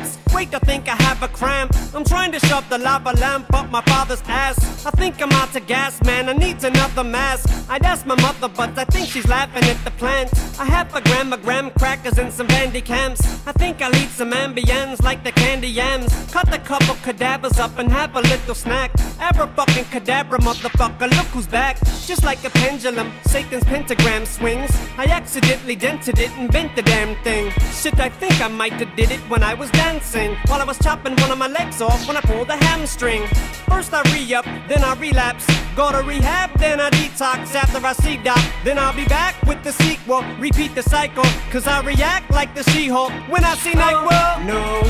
gas. Wait, I think I have a cramp. I'm trying to shove the lava lamp up my father's ass. I think I'm out to gas, man, I need another mask. I'd ask my mother, but I think she's laughing at the plant. I have a graham crackers and some bandy cams. I think I'll eat some ambience like the candy yams. Cut a couple cadavers up and have a little snack. Fucking cadabra, motherfucker, look who's back. Just like a pendulum, Satan's pentagram swings. I accidentally dented it and bent the damn thing. Shit, I think I might have did it when I was dancing, while I was chopping one of my legs off when I pulled a hamstring. First I re-up, then I relapse. Go to rehab, then I detox. After I see doc, then I'll be back with the sequel. Repeat the cycle, cause I react like the She-Hulk when I see Night World. No,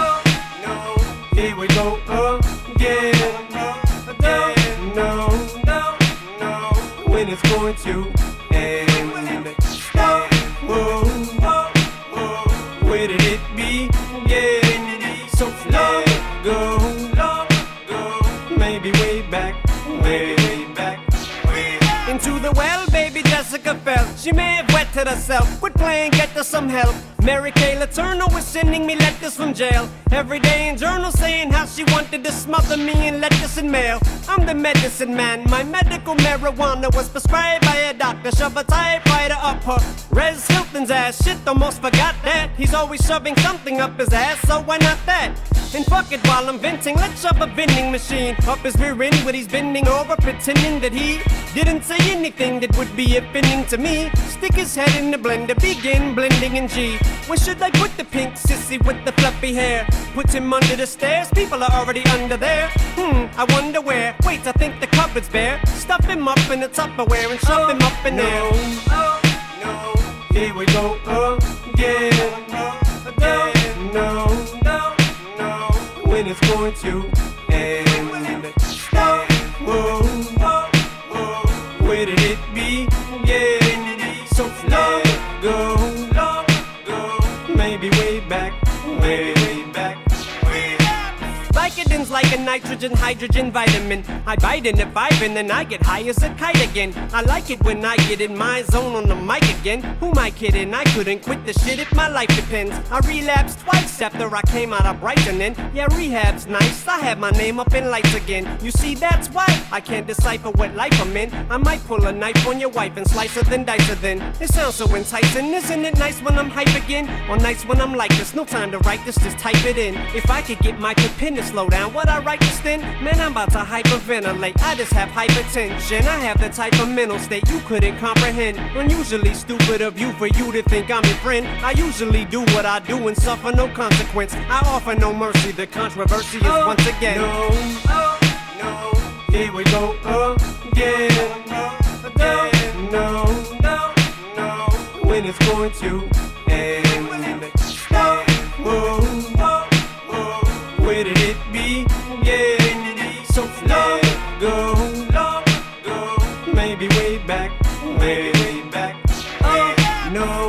no, here we go again. No, when it's going to end. Whoa, where did it begin? So let go, maybe way back, way back. Into the well, baby Jessica fell. She may have wetted herself. Quit playing, get her some help. Mary Kay Letourneau was sending me letters from jail. Every day in journals saying how she wanted to smother me in letters and mail. I'm the medicine man. My medical marijuana was prescribed by a doctor. Shove a typewriter up her Res Hilton's ass. Shit, almost forgot that. He's always shoving something up his ass, so why not that? And fuck it, while I'm venting, let's shove a vending machine up his rear end where he's bending over, pretending that he didn't say anything that would be offending to me. Stick his head in the blender, begin blending in G. Where should I put the pink sissy with the fluffy hair? Put him under the stairs, people are already under there. I wonder where. Wait, I think the cupboard's bare. Stuff him up in the Tupperware and shove him up in there. No, here we go again. No, when it's going to end. Whoa, where did it begin? So let go, maybe way back, way back. Vicodin's like a nitrogen, hydrogen vitamin. I bite in the vibe and then I get high as a kite again. I like it when I get in my zone on the mic again. Who am I kidding? I couldn't quit the shit if my life depends. I relapsed twice after I came out of Brighton and yeah, rehab's nice. I have my name up in lights again. You see, that's why I can't decipher what life I'm in. I might pull a knife on your wife and slice her then dice her then. It sounds so enticing. Isn't it nice when I'm hype again? Or nice when I'm like this? No time to write this, just type it in. If I could get my pen to slow down, would I write this then? Man, I'm about to hyperventilate. I just have hypertension. I have the type of mental state you couldn't comprehend. Unusually stupid of you for you to think I'm your friend. I usually do what I do and suffer no consequence. I offer no mercy. The controversy is once again. No, here we go again. No, when it's going to end. Whoa, where did it begin? So let go, maybe way back, way back. No.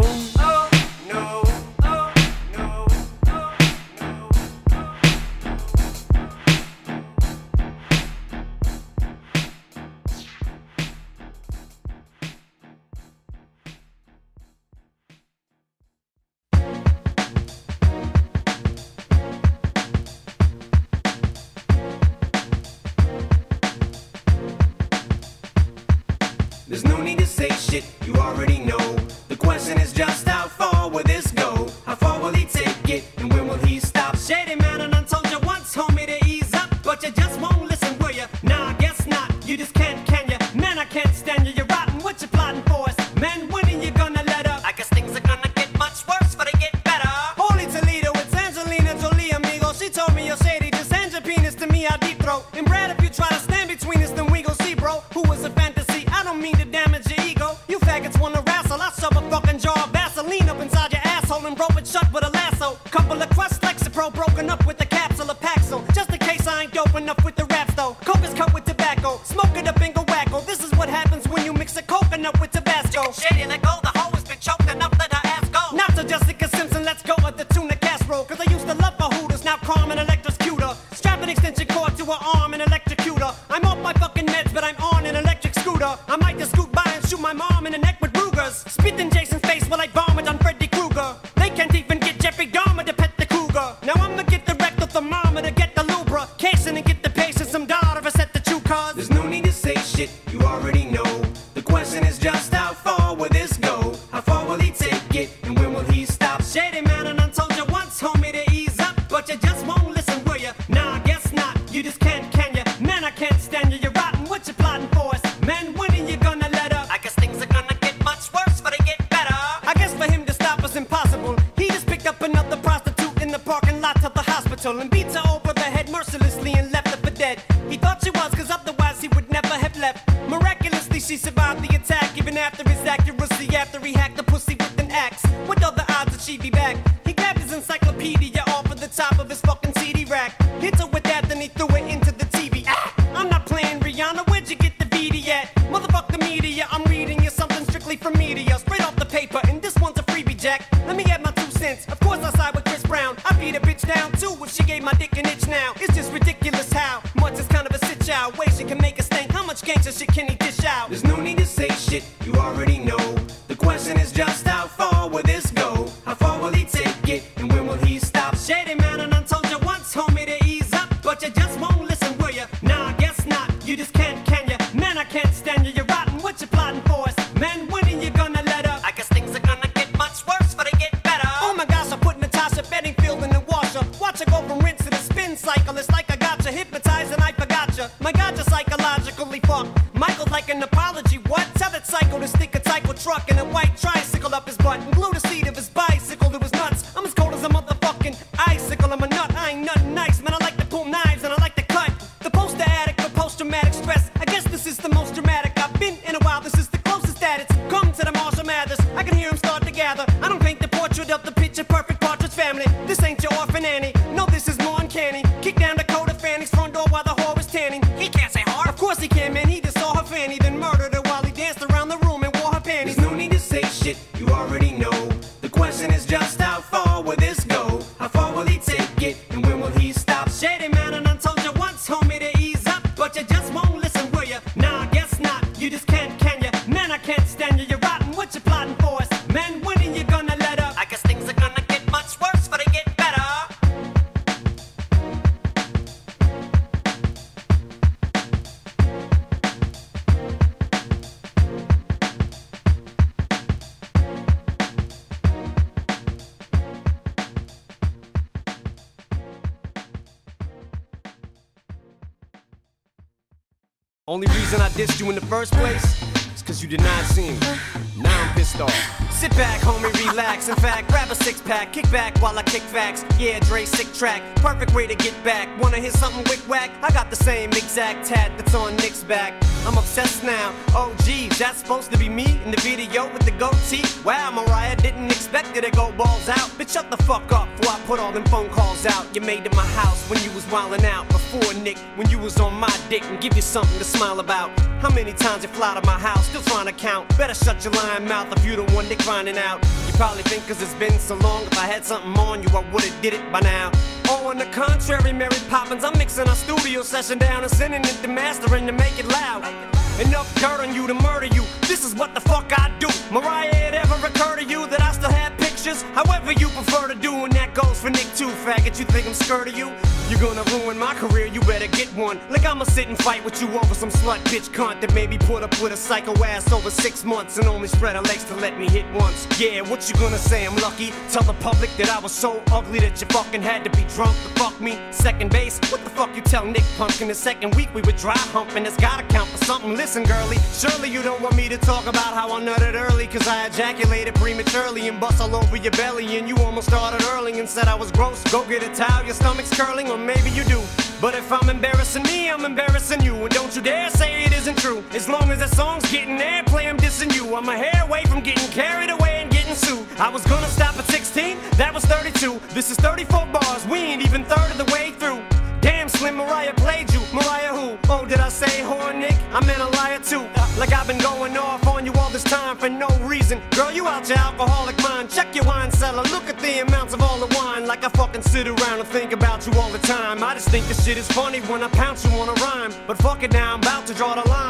There's no need to say shit, you already know. The question is just how far will this go? How far will he take it, and when will he stop? Shady man, and I told you once, homie, to ease up, but you just won't listen, will ya? Nah, I guess not, you just can't, can ya? Man, I can't stand you, you're rotten, what you plotting for us? Man, when are you gonna let up? I guess things are gonna get much worse, but they get better. Holy Toledo, it's Angelina Jolie, amigo. She told me, yo, Shady, just hand your penis to me, I'll deep throat. And Brad, if you try to stand between us, then we gon' see, bro. Who was a fantasy? I don't mean to damage your ego. You faggots wanna wrestle, I'll shove a fucking jar of Vaseline up inside your asshole and rope it shut with a lasso. Couple of crushed Lexapro broken up with a capsule of Paxil. Just in case I ain't dope enough with the raps though. Coke is cut with tobacco, smoke it up and go wacko. This is what happens when you mix a coconut with Tabasco. Shady, let go, the hoe has been choked enough, let her ass go. Not to Jessica Simpson, let's go with the tuna casserole. Cause I used to love her hooters, now Carmen electrocutor. Strap an extension cord to her arm and electrocutor. I'm off my fucking meds, but I'm on an electric scooter. I might just scoot by and shoot my mom in the neck with Rugers. Spit in Jason's face while I vomit on Freddy Krueger. They can't even get Jeffrey Dahmer to pet the cougar. Now I'm the Tell me to get the lubrication and get the patience. Some daughter set the true cause. There's no need to say shit, you already know. The question is just how far will this go? How far will he take it, and when will he stop? Shady man, and I told you once, homie, to ease up, but you just won't listen, will ya? Nah, I guess not. You just can't, can ya? Man, I can't stand you. You're rotten. What you plotting for us? Man, when are you gonna let up? I guess things are gonna get much worse, but they get better. I guess for him to stop is impossible. He just picked up another prostitute in the parking lot of the hospital and beat her over the head mercilessly and left her for dead. He thought she was, cause otherwise he would never have left. Miraculously, she survived the attack, even after his accuracy, after he hacked the pussy with an axe. What are the odds that she'd be back? He grabbed his encyclopedia off of the top of his fucking CD rack, hit her with that, then he threw it into the TV. Ah, I'm not playing Rihanna, where'd you get the VD at? Motherfuck the media, I'm reading you something strictly from media, straight off the paper, and this one's a freebie, Jack. Let me add my 2 cents. Of course I side with Chris Brown. I beat a bitch down too if she gave my dick an itch now. It's just ridiculous how much is kind of a sit out. Way she can make a stink. How much gangster shit can he dish out? There's no need to say shit, you already know. The question is just how far will this go? How far will he take it, and when will he stop? Shady man, and I told you once, homie, to ease up, but you just won't listen, will ya? Nah, I guess not. You just can't, can ya? Man, I can't stand you. You're rotten. What you plotting for us? Man, when are you gonna let up? I guess things are gonna get much worse, but they get better. Oh my gosh, I put Natasha Bedingfield in the washer. Watch her go from rinse to the spin cycle. It's like I got you hypnotized and I forgot you. My God, you're psychologically fucked. Michael's like an apology. What? Tell that psycho to stick a cycle truck and a white tricycle up his butt and glue the seat of his bicycle to his nuts. I'm as cold as a motherfucking icicle. I'm a nut. I ain't nothing nice, man. I like to pull knives and I like to cut. The poster addict for post-traumatic stress. I guess this is the most dramatic I've been in a while. This is the closest that it's come to the Marshall Mathers. I can hear him start to gather. I don't paint the portrait of the picture-perfect Partridge Family. This ain't your orphan Annie. No, this is more uncanny. Kick down Dakota Fanny's front door while the whore is tanning. He can't say whore. Of course he can, man. He just saw her fanny, then murdered her while he danced around the room and wore her panties. There's no need to say shit, you already know. The question is just how far will this go? How far will he take it, and when will he stop? Shady man, and I told you once, homie, to ease up, but you just won't listen, will ya? Nah, I guess not. You just can't, can ya? Man, I can't stand you. You're rotten. What you plotting for us? Man, when are you gonna let up? I guess things are gonna get much worse, but they get better. Only reason I dissed you in the first place is cause you did not see me. Now I'm pissed off. Sit back, homie, relax. In fact, grab a 6-pack, kick back while I kick facts. Yeah, Dre, sick track, perfect way to get back. Wanna hear something wick-wack? I got the same exact tat that's on Nick's back. I'm obsessed now. Oh geez, that's supposed to be me in the video with the goatee? Wow, Mariah, didn't expect it to go balls out. Bitch, shut the fuck up before I put all them phone calls out. You made it my house when you was wildin' out. Before Nick, when you was on my dick, and give you something to smile about. How many times you fly to my house, still trying to count? Better shut your lying mouth if you the one Nick finding out. You probably think cause it's been so long, if I had something on you, I would've did it by now. Oh, on the contrary, Mary Poppins, I'm mixing our studio session down and sending it to mastering to make it loud. Enough dirt on you to murder you, this is what the fuck I do. Mariah, it ever occur to you that I still have pictures? However you prefer to do, and that goes for Nick too, faggot. You think I'm scared of you? You're gonna ruin my career, you better get one. Like I'ma sit and fight with you over some slut bitch cunt that made me put up with a psycho ass over 6 months and only spread her legs to let me hit once. Yeah, what you gonna say, I'm lucky? Tell the public that I was so ugly that you fucking had to be drunk to fuck me. Second base, what the fuck you tell Nick Pumpkin? The second week we were dry humping, it's gotta count for something. Listen girlie, surely you don't want me to talk about how I nutted early, cause I ejaculated prematurely and bust all over your belly, and you almost started earling and said I was gross. Go get a towel, your stomach's curling, or maybe you do. But if I'm embarrassing me, I'm embarrassing you, and don't you dare say it isn't true. As long as that song's getting airplay, I'm dissing you. I'm a hair away from getting carried away and getting sued. I was gonna stop at 16, that was 32. This is 34 bars, we ain't even third of the way through. Damn, Slim, Mariah played you. Mariah who? Oh, did I say whore, Nick? I meant a liar too. Like I've been going off on you all this time for no reason. Girl, you out your alcoholic mind. Check your wine cellar, look at the amounts of all the wine. Like I fucking sit around and think about you all the time. I just think this shit is funny when I pounce you on a rhyme. But fuck it now, I'm about to draw the line.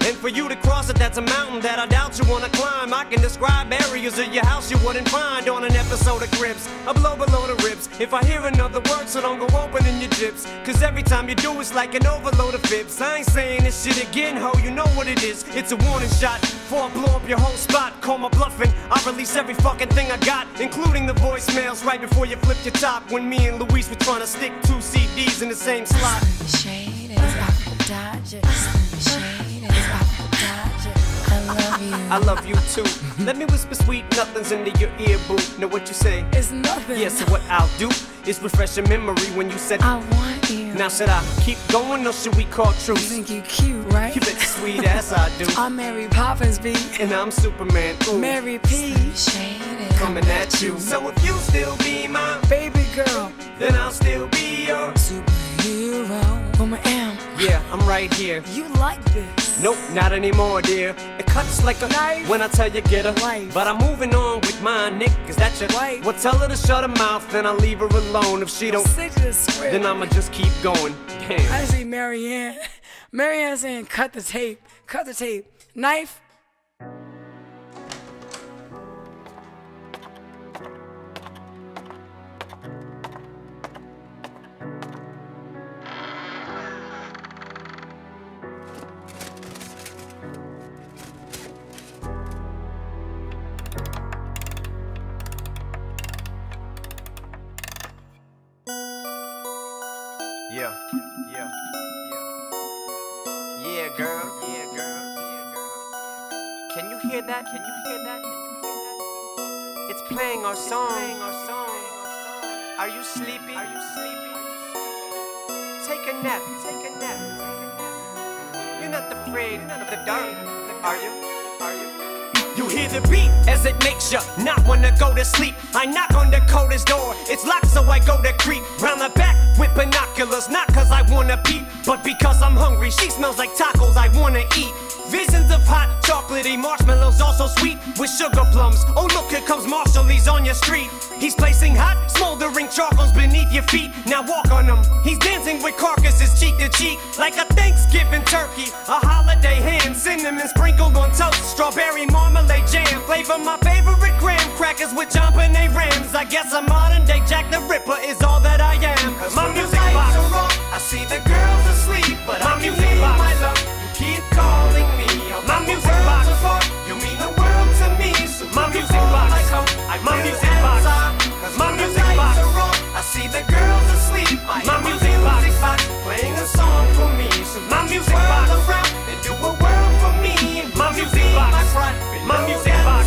And for you to cross it, that's a mountain that I doubt you wanna climb. I can describe areas of your house you wouldn't find on an episode of Cribs. I blow below the ribs if I hear another word, so don't go opening your jips. Cause every time you do, it's like an overload of fibs. I ain't saying this shit again, ho, you know what it is. It's a warning shot before I blow up your whole spot. Call my bluffing, I release every fucking thing I got, including the voicemails right before you flip your top. When me and Luis were trying to stick 2 CDs in the same slot. Shade is Dodger. Shade is Dodger. I love you. I love you too. Let me whisper sweet nothings into your ear, boo. Know what you say? It's nothing. Yeah, so what I'll do is refresh your memory when you said I want you. Now should I keep going or should we call You truce? think you cute, right? You bet your sweet ass I do. I'm Mary Poppins, B. And I'm Superman, ooh. Mary P. Shade is Coming at you. So if you still be my baby girl, then I'll still be your superhero. Woman M. Yeah, I'm right here. You like this? Nope, not anymore, dear. It cuts like a knife when I tell you get a life. But I'm moving on with mine, Nick. Is that your Wife. Well, tell her to shut her mouth, then I'll leave her alone. If she don't, Stick to the script. then I'ma just keep going. Damn. I see Marianne. Marianne saying, cut the tape. Cut the tape. Knife. Yeah, yeah, yeah. Yeah, girl. Yeah, girl. Yeah, girl. Can you hear that? Can you hear that? Can you hear that? It's playing our song. Are you sleepy? Are you sleepy? Take a nap. Take a nap. You're not afraid of the dark, are you? Are you? You hear the beat as it makes you not wanna go to sleep. I knock on the coldest door, it's locked so I go to creep round the back with binoculars. Not cause I wanna peep, but because I'm hungry. She smells like tacos I wanna eat. Visions of hot, chocolatey marshmallows, also sweet with sugar plums. Oh look, here comes Marshall, he's on your street. He's placing hot, smoldering chocolates beneath your feet. Now walk on them. He's dancing with carcasses cheek to cheek, like a Thanksgiving turkey, a holiday ham, cinnamon sprinkled on toast, strawberry marmalade jam. Flavor my favorite graham crackers with jampanay rams. I guess a modern day Jack the Ripper is all that I am. Cause my music box, I see the girls asleep, but my music box, my love, you keep calling me. My music box, you mean the world to me. So my music box, my music box, my music box, I see the girls asleep. My music box, playing a song for me. So my music box, and do a world for me. My music box, my music box.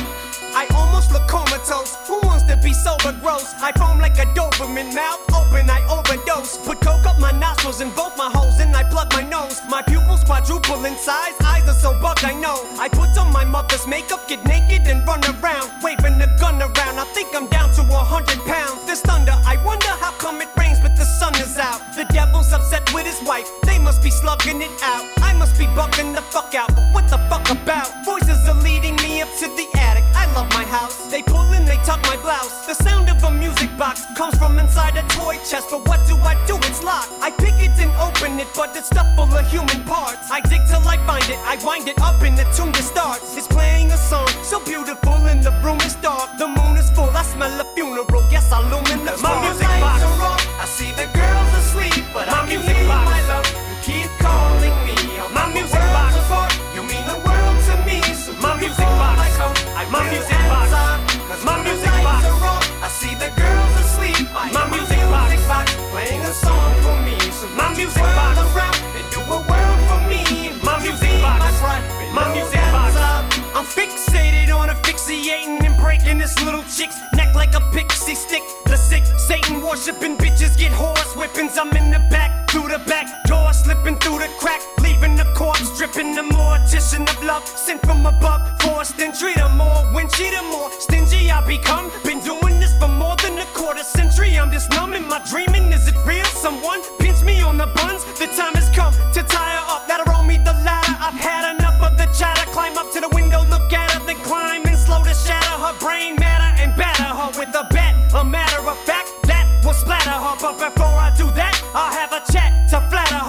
I almost look comatose. Who wants to be sober gross? I foam like a Doberman, mouth open, I overdose. Put coke up my nostrils and both my holes, and I plug my nose. My pupils quadruple in size, eyes are so bugged I know. I put on my mother's makeup, get naked and run around, waving the gun around. I think I'm down to 100 pounds. This thunder, I wonder how come it rains but the sun is out. The devil's upset with his wife, they must be slugging it out. I must be bugging the fuck out, but what the fuck about? Voices are leading me up to the attic. I love my house. They pull and they tuck my blouse. The sound of a music box comes from inside a toy chest, but what do? It's locked. I pick it and open it, but it's stuffed full of human parts. I dig till I find it, I wind it up and the tune just starts. It's playing a song so beautiful and the room is dark. The moon is full, I smell a funeral. Yes, I luminous. My music box, I see the girls asleep, but my music box, my love, you keep calling me. My music box, you mean the world to me. So my music box, my music box, my music box, I see the girls asleep. My music box, playing a song for me. So my music box, and do a world for me. My music box, my music box. I'm fixated on asphyxiating and breaking this little chick's neck like a pixie stick. The sick Satan worshipping bitches get horse whippings. I'm in the back, through the back door, slipping through the crack, leaving the corpse dripping. The mortician of love sent from above, forced entry. The more winchy, the more stingy I become. Been doing this for more than a quarter century. I'm just numb. Am I dreaming? Is it real? Someone pinch me on the buns. The time has come to tie her up. Ladder on me the ladder. I've had enough of the chatter. Climb up to the window, look at her, then climb and slow to shatter her brain matter and batter her with a bat. A matter of fact that will splatter her. But before I do that, I'll have a chat to flatter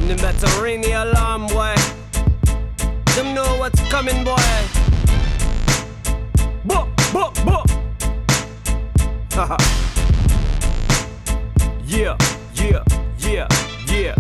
They better ring the alarm, boy. Them know what's coming, boy. Book, book, book. Haha. Yeah, yeah, yeah, yeah.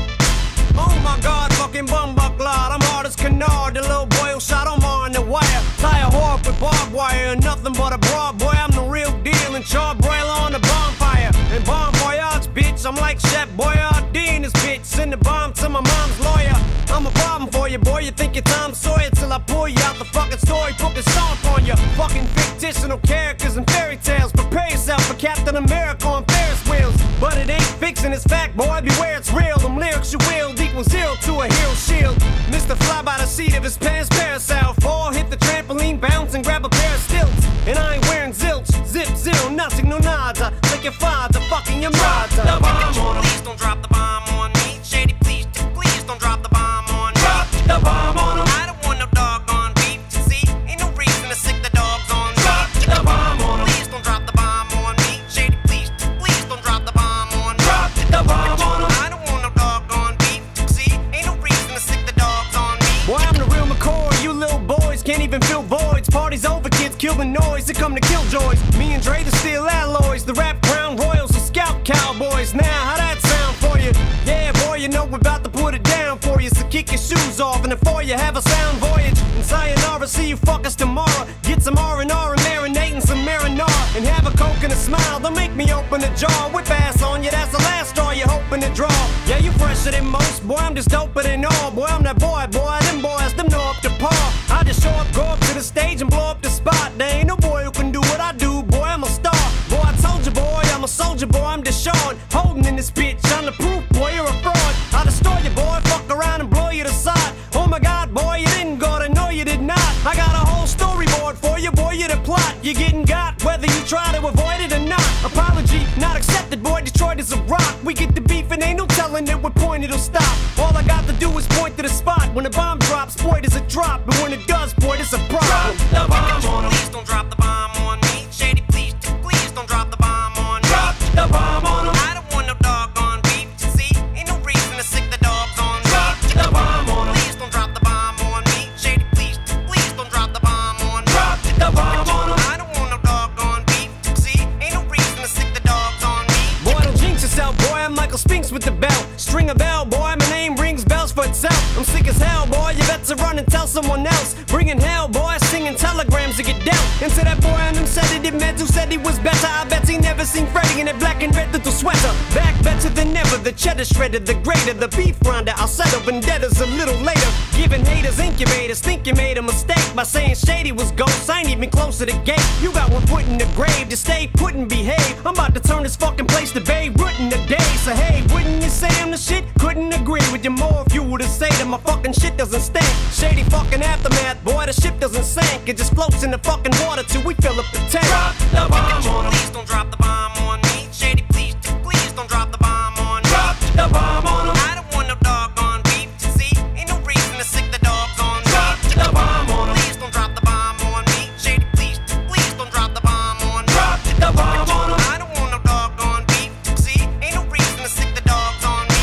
Oh my God, fucking bumbucklot. I'm hard as canard, the little boy who shot Omar on the wire. Tie a whore up with barbed wire and nothing but a broad boy. I'm the real deal and charbroiler on the bonfire. And bon voyage, bitch, I'm like Chef Boyardee in this bitch. Send the bomb to my mom's lawyer. I'm a problem for you, boy. You think you're Tom Sawyer till I pull you out the fucking storybook and stomp on you. Fucking fictional characters and fairy tales. Prepare yourself for Captain America on Ferris wheels. But it ain't fiction, it's fact, boy. Beware, it's real. Them lyrics you wield equals 0 to a hero shield. Mr. Fly by the seat of his pants parasail. Fall, hit the trampoline, bounce and grab a pair of stilts. And I ain't wearing zilch. Zip, zero, nothing, no nada. Like your father, fucking your mother. The bomb on 'em. Please don't drop the bomb on me. Shady, please don't drop the bomb on me. Drop the bomb on 'em. I don't want no doggone beef. You see, ain't no reason to sick the dogs on me. Drop the bomb on 'em. Please don't drop the bomb on me. Shady, please don't drop the bomb on me. Drop the bomb on 'em. I don't want no doggone beef. You see, ain't no reason to sick the dogs on me. Boy, I'm the real McCoy. You little boys can't even fill voids. Party's over, kids kill the noise. They come to kill joys. Me and Dre, the steel alloys. The rap crown royals, the scout cowboys. Now, how that sound for you? Yeah, boy, you know we're about to put it down for you. So kick your shoes off and before you have a sound voyage. And sayonara, see you fuckers tomorrow. Get some R&R and marinate and some marinara. And have a coke and a smile. Don't make me open the jar. Whip ass on you, that's the last straw you're hoping to draw. Yeah, you fresher than most. Boy, I'm just doper than all. Boy, I'm that boy. Them boys, them know up to par. I just show up, go up to the stage and blow up the spot. There ain't no boy who can do what I do. Boy, I'm a star. Boy, I told you, boy, I'm a soldier, boy. I'm Deshaun. Holding in this bitch. I'm the proof, boy, you're a fraud. I'll destroy you, boy. Fuck around and blow you to side. Oh my God, boy, you didn't go to know you did not. I got a whole storyboard for you, boy, you're the plot. You're getting got, whether you try to avoid it or not. Apology, not accepted, boy. Detroit is a rock. We get the beef and ain't no telling at what point it'll stop. All I got to do is point to the spot. When the bomb drops, boy, there's a drop. But when it does, boy, there's a problem. Drop the bomb on 'em. Please don't drop the bomb on me. Shady, please don't drop the bomb on me. Drop the bomb on 'em. I don't want no doggone beef. You see, ain't no reason to sick the dogs on me. Drop the bomb on 'em. Please don't drop the bomb on me. Shady, please don't drop the bomb on me. Drop the bomb on 'em. I don't want no doggone beef. You see, ain't no reason to sick the dogs on me. Boy, don't jinx yourself, boy. I'm Michael Spinks with the belt. String a bell, boy. My name rings bells for itself. I'm sick as hell, boy. You better run and tell someone else. Bringing hell, boy. Singing telegrams to get dealt. And to that boy on them said it meant who said he was better. I bet he never seen Freddy in that black and red little sweater. Back better than ever. The cheddar shredder, the greater, the beef grinder. I'll settle vendettas a little later. Giving haters incubators. Think you made a mistake by saying Shady was ghost. I ain't even close to the gate. You got one foot in the grave. Just stay put and behave. I'm about to turn this fucking place to Babe Ruth in the day. So hey, wouldn't you say I'm the shit? Couldn't agree with you more if you were to say that my fucking shit doesn't stink. Shady fucking aftermath, boy, the ship doesn't sink. It just floats in the fucking water till we fill up the tank. Drop the bomb on 'em. Please don't drop the bomb on me. Shady, please don't drop the bomb on me. Drop the bomb on 'em. I don't want no doggone beef. You see, ain't no reason to sick the dogs on me. Drop the bomb on 'em. Please don't drop the bomb on me. Shady, please don't drop the bomb on me. Drop the bomb on 'em. I don't want no doggone beef. You see, ain't no reason to sick the dogs on me.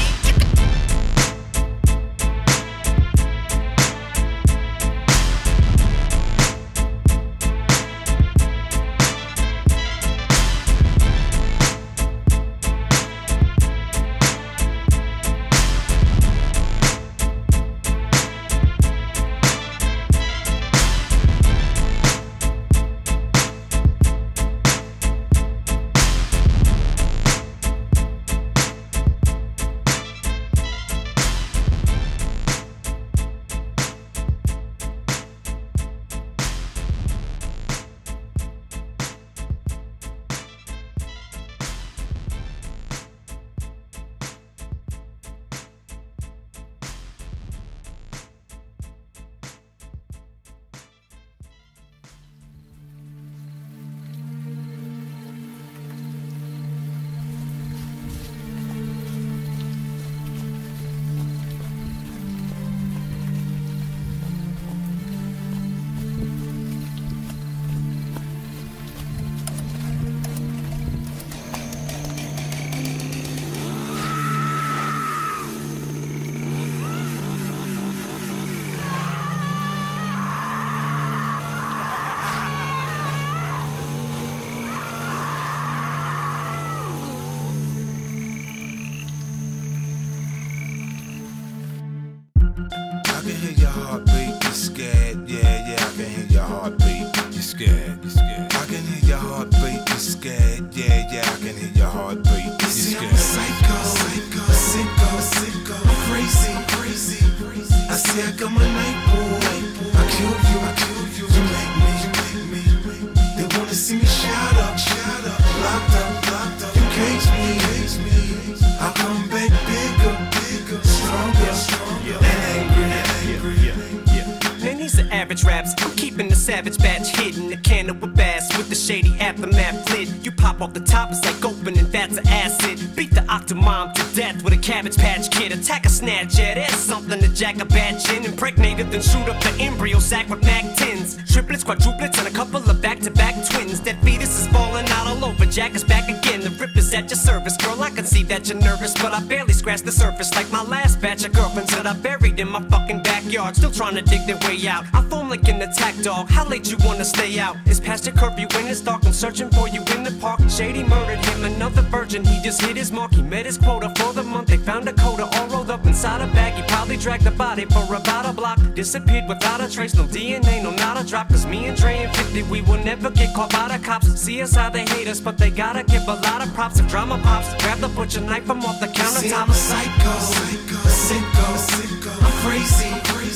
say I got my night boy. I kill you, you make me. They wanna see me shout up, locked up. You cage me. I come back bigger, stronger, and angry. Man, these are average raps. I'm keeping the savage batch hidden. The cannon with bass with the shady aftermath lid. You pop off the top, it's like opening vats of acid. Beat the octomom to death with a Cabbage Patch Kid. Attack a snatch, yeah, there's something to jack a batch in. Impregnated, then shoot up the embryo sac with Mac 10s. Triplets, quadruplets, and a couple of back-to-back twins. That fetus is falling out all over. Jack is back again. The rip is at your service. Girl, I can see that you're nervous, but I barely scratched the surface. Like my last batch of girlfriends that I buried in my fucking backyard. Still trying to dig their way out. I foam like an attack dog. How late you wanna stay out? It's past your curfew when it's dark. I'm searching for you in the park. Shady murdered him, another virgin. He just hit his mark. He met his quota for the month. They found a coda all rolled up inside a bag. He probably dragged the body for about a block. Disappeared without a trace. No DNA, no not a drop. Cause me and Dre and 50, we will never get caught by the cops. See us how they hate us, but they gotta give a lot of props. If drama pops, grab the butcher knife from off the countertop. See, I'm a psycho, a sicko. I'm crazy.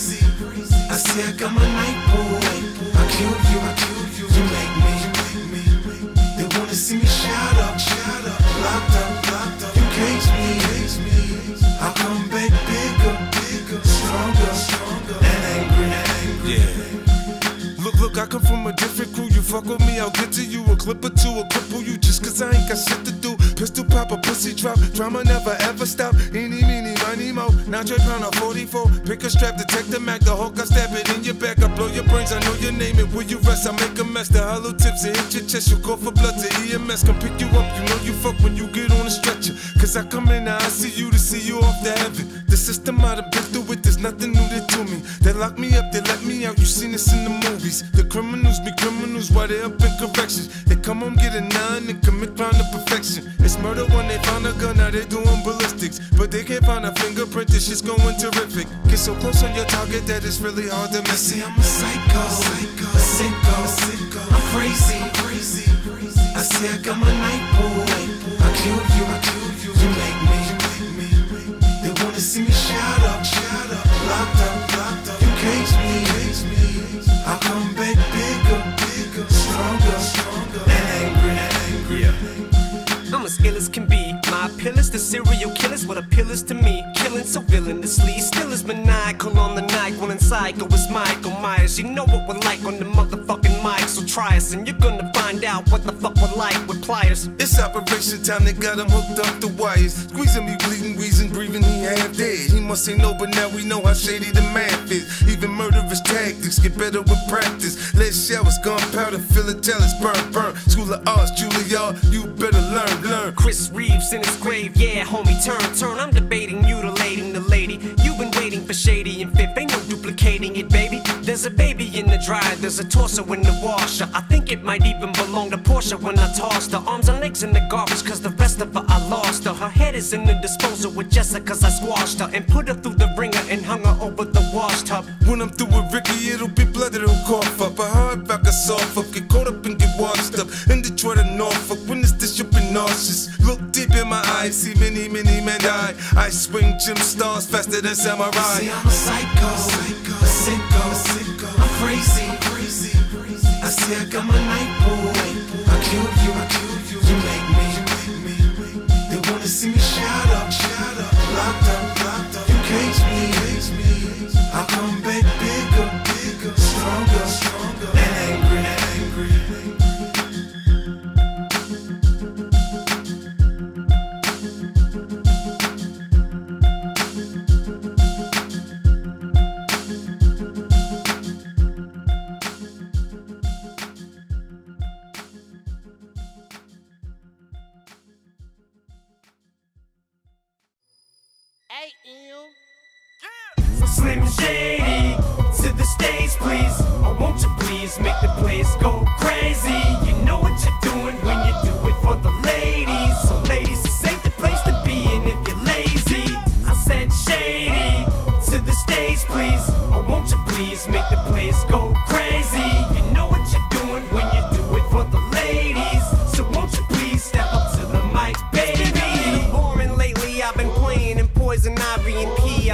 I say I got my night boy. I kill you, you make me. They wanna see me shout up, locked up. You cage me. I come back bigger, stronger, and angry. Yeah. Look, I come from a different crew. You fuck with me, I'll get to you. A clip or two, a cripple you just cause I ain't got shit to do. Pistol pop, a pussy drop. Drama never ever stop. Eeny, meeny, miny, mo. Now Dre pound a 44. Pick a strap, detect the Mac. The Hulk, I stab it in your back. I blow your brains, I know your name. And where you rest, I make a mess. The hollow tips, it hit your chest. You call for blood to EMS. Come pick you up, you know you fuck when you get on a stretcher. Cause I come in, I see you to see you off to heaven. The system I done been through it, there's nothing new to me. They lock me up, they let me out. You seen this in the movies. The criminals be criminals while they up in corrections. They come home, get a 9 and commit crime to perfection. It's murder when they found a gun, now they doing ballistics. But they can't find a fingerprint, this shit's going terrific. Get so close on your target that it's really hard to miss. See, I'm a psycho, a sicko. I'm crazy. I say I got my night boy. I kill you, you make me. They wanna see me shout up, locked up. You cage me. I come back bigger, stronger, and angry. I'm as ill as can be. My appeal is to serial killers. What appeal is to me? Killing so villainously. Still is maniacal on the night. When in psycho is Michael Myers. You know what we're like on the motherfucking mic. So try us and you're gonna find out what the fuck we're like with pliers. It's operation time, they got him hooked up the wires. Squeezing me, bleeding, wheezing, breathing, he half dead. He must say no, but now we know how shady the math is. Even murderous tactics get better with practice. Lead showers, gunpowder, philatelics, burn. School of Arts, Juilliard, you better learn. Chris Reeves in his grave, yeah, homie, turn. I'm debating mutilating the lady. You've been waiting for Shady and Fifth, ain't no duplicating it, baby. There's a baby in the dryer, there's a torso in the washer. I think it might even belong to Portia when I tossed her. Arms and legs in the garbage, cause the rest of her I lost her. Her head is in the disposal with Jessica, cause I squashed her. And put her through the ringer and hung her over the wash tub. When I'm through with Ricky, it'll be blood that'll cough up. A hard rock, a soft up, get caught up and get washed up. In Detroit and Norfolk, when it's this, you'll be nauseous. Look deep in my eyes, see many men die. I swing gym stars faster than samurai. See, I'm a psycho, a sicko. I'm crazy. I say I got my night boy. I kill you, you make me. They wanna see me shout up, locked up. You cage me. I come back bigger, stronger, and angry. Slim Shady, to the stage please. Oh, won't you please make the place go crazy? You know what you're doing when you do it for the ladies. So ladies, this ain't the place to be in if you're lazy. I said Shady, to the stage please. Oh, won't you please make the place go crazy? You know what you're doing when you do it for the ladies. So won't you please step up to the mic, baby? Boring lately, I've been playing in Poison Ivy and P. I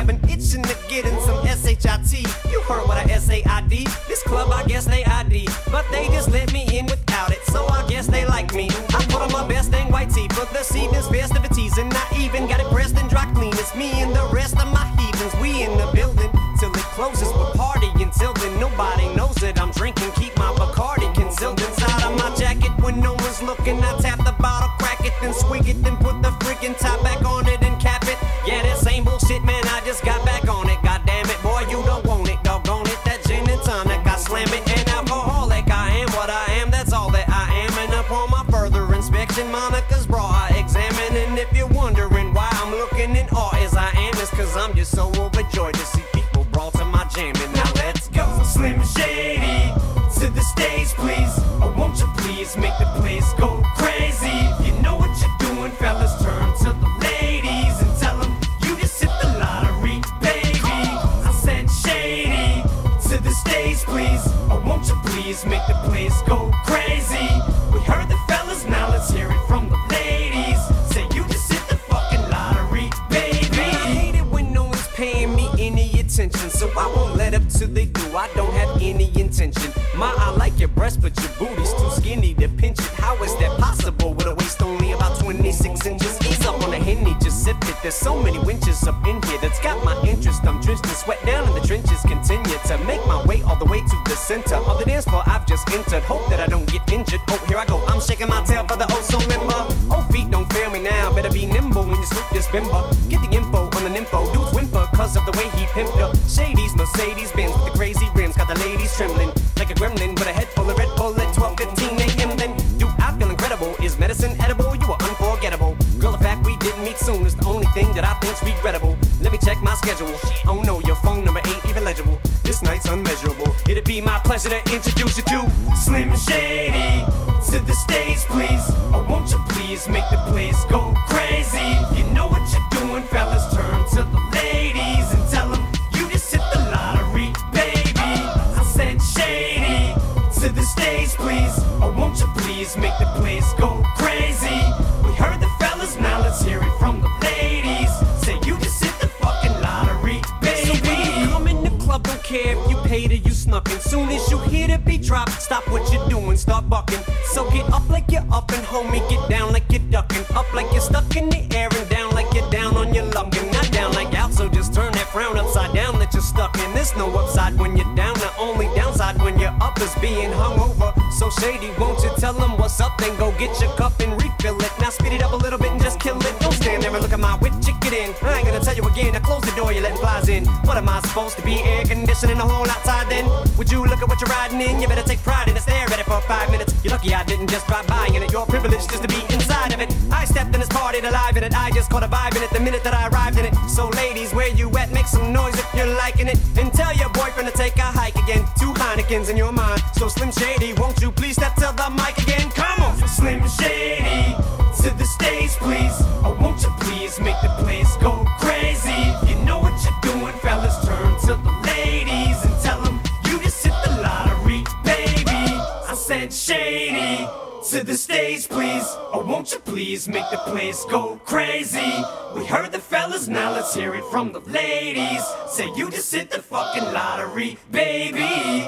I've been itching to get in some SHIT. You heard what I SAID. This club, I guess they ID, but they just let me in without it, so I guess they like me. I put on my best dang white tee for this evening's festivities, and I even got it pressed and dry clean. It's me and the rest of my heathens. We in the building till it closes. We're partying till then. Nobody knows that I'm drinking. Keep my Bacardi concealed inside of my jacket when no one's looking. I tap the bottle, crack it, then swig it, then put the freaking top back on it and cap it. Yeah, that same bullshit, man, I just got back on it. God damn it, boy, you don't want it, doggone it. That gin and tonic, I slam it. An alcoholic, I am what I am, that's all that I am. And upon my further inspection, Monica's bra I examine. And if you're wondering why I'm looking in awe as I am, it's cause I'm just so overjoyed to see people brought to my jam. And now let's go. Slim Shady, to the stage please. Oh, won't you please make the place go crazy? If you know what you're doing, fellas, turn to the ladies and tell them you just hit the lottery, baby. I said shady, to the stage please. Oh, won't you please make the place go crazy? We heard the fellas, now let's hear it from the ladies. Say you just hit the fucking lottery, baby. I hate it when no one's paying me any attention, so I won't let up till they do. I don't have any intention. I like your breast, but your booty's too skinny to pinch it. How is that possible with a waist only about 26 inches? Ease up on the Henny, just sip it. There's so many winches up in here that's got my interest. I'm drenched in sweat down in the trenches. Continue to make my way all the way to the center of the dance floor I've just entered. Hope that I don't get injured. Oh, here I go. I'm shaking my tail for the oh so limber. Oh, feet don't fail me now. Better be nimble when you swoop this bimber. Get the info on the nympho. Dudes whimper cause of the way he pimped up. Shady's Mercedes Benz with the crazy rims. Got the ladies trembling like a gremlin with a head full of Red Bull at 12:15 a.m. Then do I feel incredible? Is medicine edible? You are unforgettable. Girl, the fact we didn't meet soon is the only thing that I think's regrettable. Let me check my schedule. Oh no, your phone number ain't even legible. This night's unmeasurable. It'd be my pleasure to introduce you to Slim Shady, to the stage please. Oh, won't you please make the place go crazy? If you know what you're doing, fellas, turn to the ladies and tell them you just hit the lottery, baby. I said shady, to the stage please. Oh, won't you please make the place go crazy? We heard the fellas, now let's hear it from the ladies. Say you just hit the fucking lottery, baby. So when you come in the club, don't care if you paid or you snuck in. Soon as you hear the beat drop, stop what you're doing, start bucking. So get up like you're up and homie, get down like you're ducking. Up like you're stuck in the air and down like you're down on your luck. And not down like out, so just turn that frown upside down that you're stuck in. There's no upside when you're down, the only downside when you're up is being hungover. So shady, won't you tell them what's up, then go get your cup and refill it. Now speed it up a little bit and just kill it. Don't stand there and look at my whip, chick it in. I ain't gonna tell you again, now close the door, you're letting flies in. What am I supposed to be, air conditioning the whole outside then? Would you look at what you're riding in? You better take pride in it, stare at it for 5 minutes. You're lucky I didn't just drive by in it, you're privileged just to be inside of it. I stepped in this party alive in it, I just caught a vibe in it the minute that I arrived in it. So ladies, where you at? Make some noise if you're liking it. And tell your boyfriend to take a hike again. 2 Heinekens in your mind. So Slim Shady, won't you please step to the mic again? Come on! Slim Shady, to the stage please. Oh, won't you please make the place go crazy? If you know what you're doing, fellas, turn to the ladies and tell them you just hit the lottery, baby. I said shady, to the stage please. Oh, won't you please make the place go crazy? We heard the fellas, now let's hear it from the ladies. Say you just hit the fucking lottery, baby.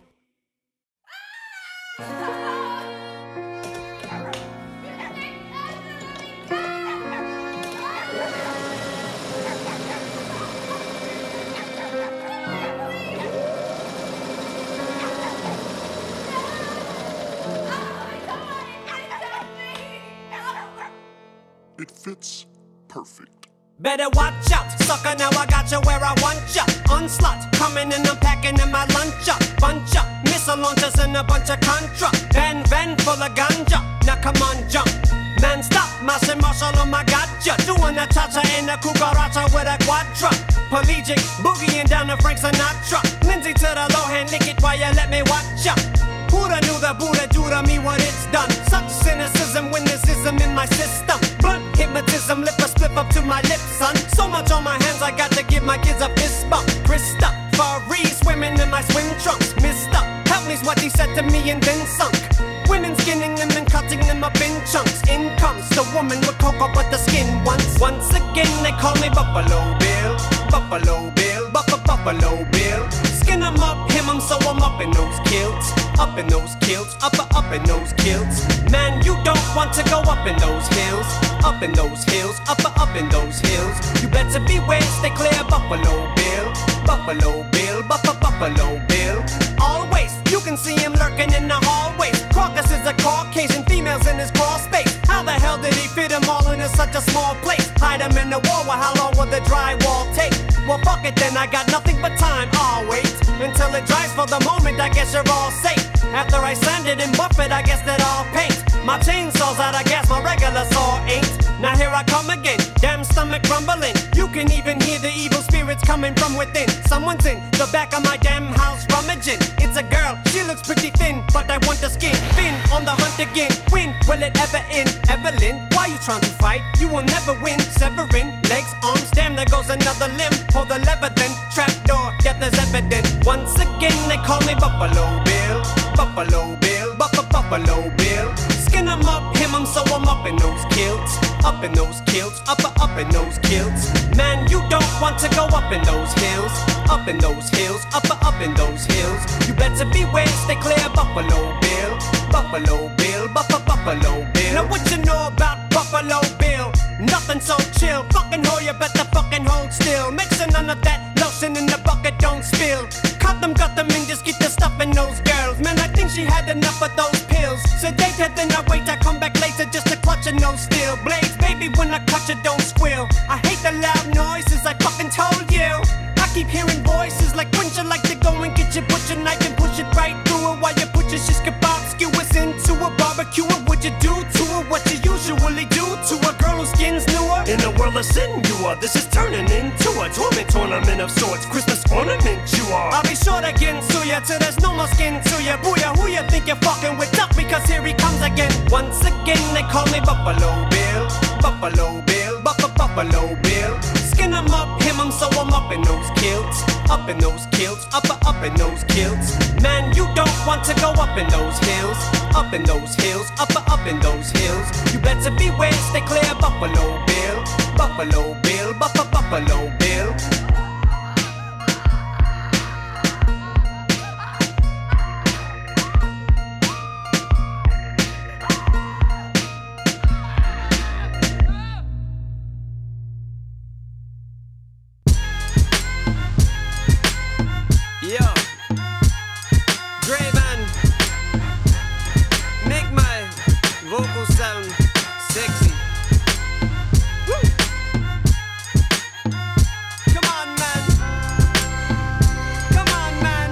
It fits perfect. Better watch out, sucker, now I got you where I want ya. Onslaught, coming and I'm packing in my lunch up. Bunch up, missile launchers and a bunch of contra. Van full of ganja, now come on jump. Man stop, mashing Marshall on my gotcha. Doing a cha-cha in a cucaracha with a quadra. Pelagic, boogieing down to Frank Sinatra. Lindsay to the low hand, lick it while you let me watch ya. Who'da knew the Buddha do to me what it's done? Such cynicism when there's ism in my system. Blunt hypnotism, lip a split up to my lips, son. So much on my hands, I got to give my kids a fist bump. Krista, Faris, swimming in my swim trunks. Mister, help me's what he said to me and then sunk. Women skinning them and cutting them up in chunks. In comes the woman with cocoa but the skin once. Once again they call me Buffalo Bill. Buffalo Buffalo Bill, Buffalo Bill. Skin 'em up, hem 'em, so I'm up in those kilts. Up in those kilts, up in those kilts. Man, you don't want to go up in those hills. Up in those hills, up in those hills. You better beware, stay clear, Buffalo Bill. Buffalo Bill, Buffalo Bill. Always, you can see him lurking in the hallways. Caucus is a Caucasian, females in his crawl space. How the hell did he fit them all into such a small place? Hide them in the wall, well, how long will the drywall take? Well, fuck it then, I got nothing but time. I'll wait until it dries. For the moment, I guess you're all safe. After I sand it and buff it, I guess that I'll paint. My chainsaw's out of gas, my regular saw ain't. Now here I come again, damn stomach rumbling. You can even hear the evil spirits coming from within. Someone's in the back of my damn house rummaging. It's a girl, she looks pretty thin, but I want the skin. Fin on the hunt again. When will it ever end? Evelyn, why you trying to fight? You will never win. Severing legs, arms, damn, there goes another limb. Pull the lever then, trapdoor, death is evident. Once again they call me Buffalo Bill. Buffalo Bill, Buffalo Bill. Skin 'em up, hem 'em, so I'm up in those kilts. Up in those kilts, up in those kilts. Man, you don't want to go up in those hills. Up in those hills, up in those hills. You better beware, stay clear, Buffalo Bill. Buffalo Bill, Buffalo Bill. Now what you know about Buffalo Bill? Nothing so chill. Fucking hoe, you better fucking hold still. Mixing none of that lotion in the bucket, don't spill. Cut them, and just get the stuff in those girls. Man, I think she had enough of those pills. Sedate her, then I wait, I come back later just to clutch and no steel blades. Baby, when I clutch it, don't squeal. I hate the loud noises, I fucking told you. I keep hearing voices like, wouldn't you like to go and get your butcher knife and push it right through it while you put your shish kebab skewers into a barbecue? What would you do to her? What you usually do to a girl whose skin's newer? In a world of sin, you are. This is turning into a torment tournament of sorts. Christmas ornament, you are. I'll be sure to get to ya till there's no more skin to ya. Booyah, who you think you're fucking with? Up, because here he comes again. Once again, they call me Buffalo Bill. Buffalo Bill, Buffalo Bill. Skin 'em up, hem 'em, so I'm up in those kilts. Up in those kilts, up in those kilts. Man, you don't want to go up in those hills. Up in those hills, up in those hills. You better beware, stay clear, Buffalo Bill. Buffalo Bill, Buffalo Bill. Yo, Dre man, make my vocals sound sexy. Woo. Come on, man. Come on, man.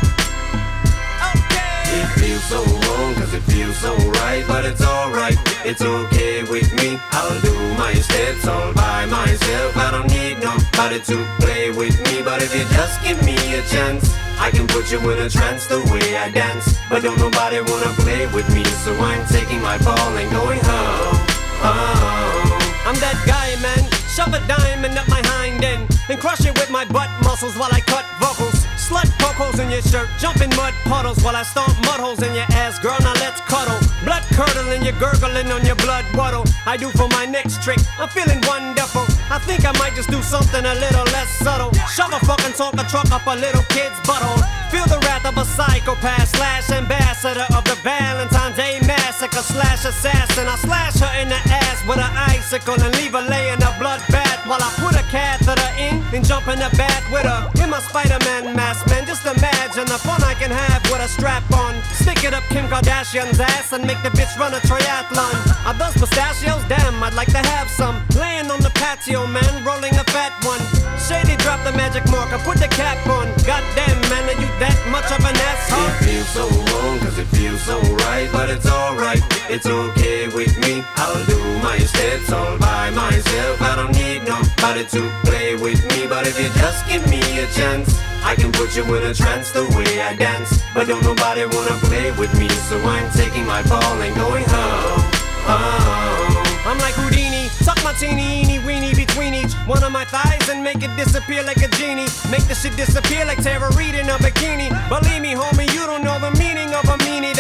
Okay. It feels so wrong, cause it feels so right, but it's alright, it's okay with me. I'll do my steps all by myself. I don't need nobody to play with me, but if you just give me a chance, I can put you in a trance the way I dance. But don't nobody wanna play with me, so I'm taking my ball and going home, home. I'm that guy, man. Shove a diamond up my hind end and crush it with my butt muscles while I cut vocals. Slut poke holes in your shirt, jump in mud puddles while I stomp mud holes in your ass, girl. Now let's cuddle. Blood curdling, you're gurgling on your blood waddle. I do for my next trick, I'm feeling wonderful. I think I might just do something a little less subtle. Shove a fucking Tonka truck up a little kid's butthole. Feel the wrath of a psychopath slash ambassador of the Valentine's Day massacre slash assassin. I slash her in the ass with an icicle and leave her laying a blood bath while I put a catheter in and jump in the bath with her in my Spider-Man mask. Man, just imagine the fun I can have with a strap on. Stick it up Kim Kardashian's ass and make the bitch run a triathlon. Are those pistachios? Damn, I'd like to have some. Laying on the patio, man, rolling a fat one. Shady, drop the magic marker, put the cap on. Goddamn, man, are you that much of an asshole? It feels so wrong, cause it feels so right, but it's alright, it's okay with me. I'll do my steps all by myself. I don't need nobody to play with me, but if you just give me a chance, I can put you in a trance the way I dance. But don't nobody wanna play with me, so I'm taking my ball and going home, home. I'm like Houdini, suck my teeny weeny between each one of my thighs and make it disappear like a genie. Make the shit disappear like Tara Reid in a bikini. Believe me, homie, you don't know the meaning of a meanie. They call me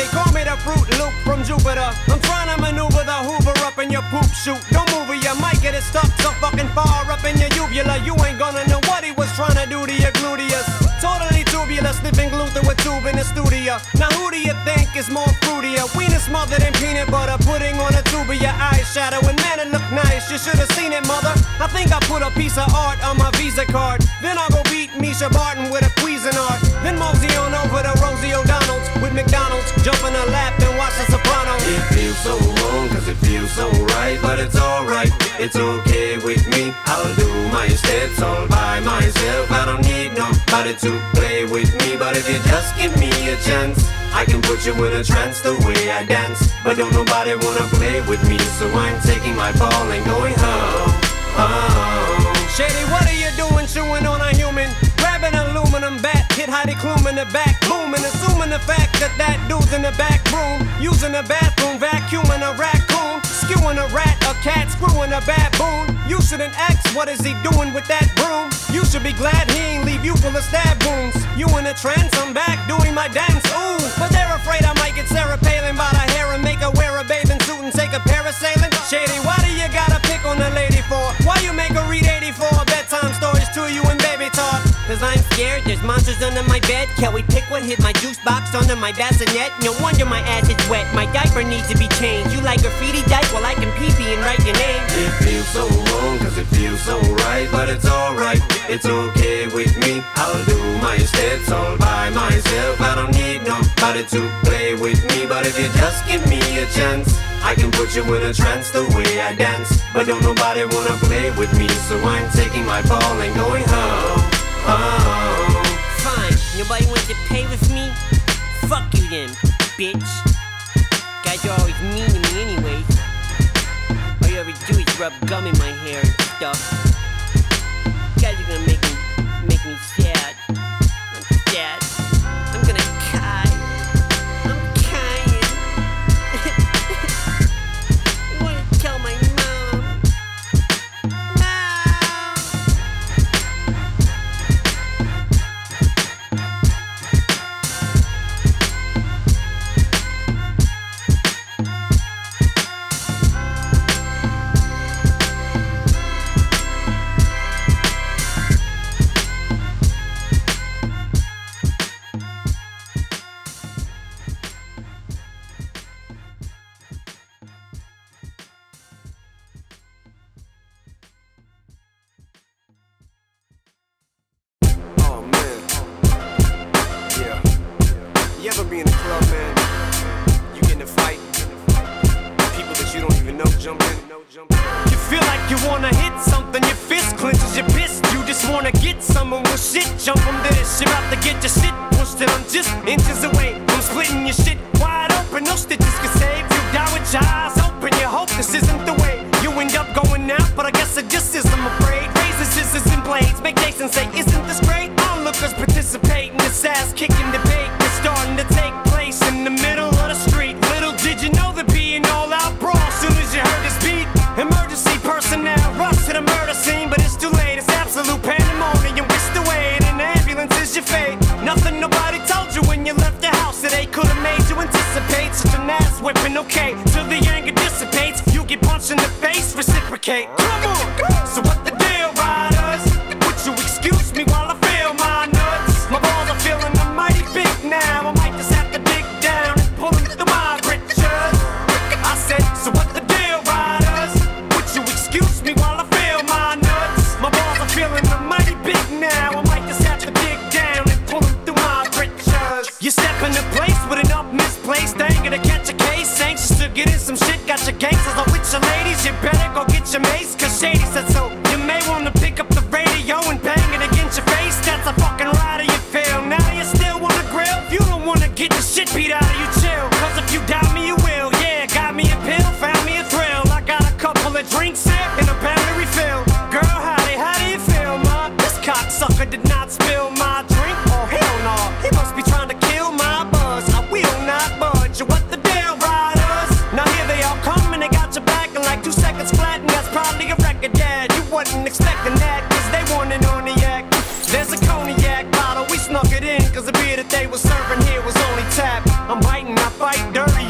a Fruit Loop from Jupiter. I'm trying to maneuver the Hoover up in your poop chute. Don't move or you might get it stuck so fucking far up in your uvula. You ain't gonna know what he was trying to do to your gluteus. Totally tubular, sniffing glue through a tube in the studio. Now who do you think is more fruitier? Wiener smothered in peanut butter, putting on a tube of your eyeshadow. And man, it look nice, you should have seen it, mother. I think I put a piece of art on my Visa card. Then I'll go beat Misha Barton with a Cuisinart. Then mosey on over to Rosie O'Donnell's with McDonald's. Jump in her lap and watch The Sopranos. It feels so wrong, cause it feels so right. But it's alright, it's okay with me. I'll do my steps all by myself. I don't need nobody to play with me. But if you just give me a chance, I can put you in a trance the way I dance. But don't nobody wanna play with me, so I'm taking my ball and going home, home. Shady, what are you doing chewing on a human? Grab an aluminum bat, hit Heidi Klum in the back, booming, assuming the fact that that dude's in the back room, using the bathroom, vacuuming a raccoon, skewing a rat, a cat, screwing a baboon. You shouldn't ask, what is he doing with that broom? You should be glad he ain't leave you full of stab wounds. You in a trance, I'm back doing my dance, ooh. But they're afraid I might get Sarah Palin by the hair and make her wear a bathing suit and take a parasailing. Shady, why do you gotta pick on the lady for? Why you make her read 84 bedtime stories to you and baby talk? Cause I'm scared, there's monsters under my bed. Kelly Pickwood hit my juice box under my bassinet. No wonder my ass is wet, my diaper needs to be changed. You like graffiti dyke? Well I can pee-pee and write your name. It feels so wrong, cause it feels so right. But it's alright, it's okay with me. I'll do my steps all by myself. I don't need nobody to play with me. But if you just give me a chance, I can put you in a trance the way I dance. But don't nobody wanna play with me, so I'm taking my ball and going home, home. Fine, nobody wants to pay with me? Fuck you then, bitch. Guys are always mean to me anyways. All you ever do is rub gum in my hair and stuff. You guys are gonna make me sad. I'm sad. I'm gonna cry. I'm crying. I wanna tell my mom. Mom! Oh man, yeah. You ever be in a club, man? You get in a fight, people that you don't even know jump in. You feel like you wanna hit something, your fist clenches, you're pissed. You just wanna get someone with shit, jump from this. You're about to get your shit pushed, and I'm just inches away from splitting your shit wide open. No stitches can save you. Die with your eyes open. You hope this isn't the way you end up going out, but I guess it just is. I'm afraid. Razors, scissors, and blades make Jason say, "Isn't this great?" Onlookers participate in this ass-kicking debate that's starting to take place in the middle of the street. Little did you know there'd be an all-out brawl soon as you heard this beat. Emergency personnel rush to the murder scene, but it's too late. It's absolute pandemonium. Whisked away in an ambulance is your fate. Nothing nobody told you when you left the house that they could have made you anticipate such an ass whipping. Okay, till the anger dissipates, you get punched in the face, reciprocate. Come on. So what the deal, riders? Would you excuse me while I feel my nuts? My balls are feeling mighty big now. I might just have to dig down and pull them through my britches. I said, so what the deal, riders? Would you excuse me while I feel my nuts? My balls are feeling mighty big now. I might just have to dig down and pull them through my britches. You step into place with an up misplaced anger to catch a case. Anxious to get in some shit, got your gangsters on with your ladies. You better go get your mace, cause Shady said so. You may wanna pick up the radio and bang it against your face. That's a fucking rider you feel. Now you still wanna grill? If you don't wanna get the shit beat out of you, chill. Cause if you doubt me, you will. Yeah, got me a pill, found me a thrill. I got a couple of drinks here and a pound to refill. Girl, how do you feel, ma? This cocksucker did not spill my drink. Oh, hell no. He must be trying to kill my buzz. I will not budge. What the deal, riders? Now here they all come and they got your back in like 2 seconds flat, and that's probably a record, Dad. You wasn't expecting that, cause they wanted on the act. There's a cognac bottle, we snuck it in, cause the beer that they were serving here was only tap. I'm biting, I fight dirty,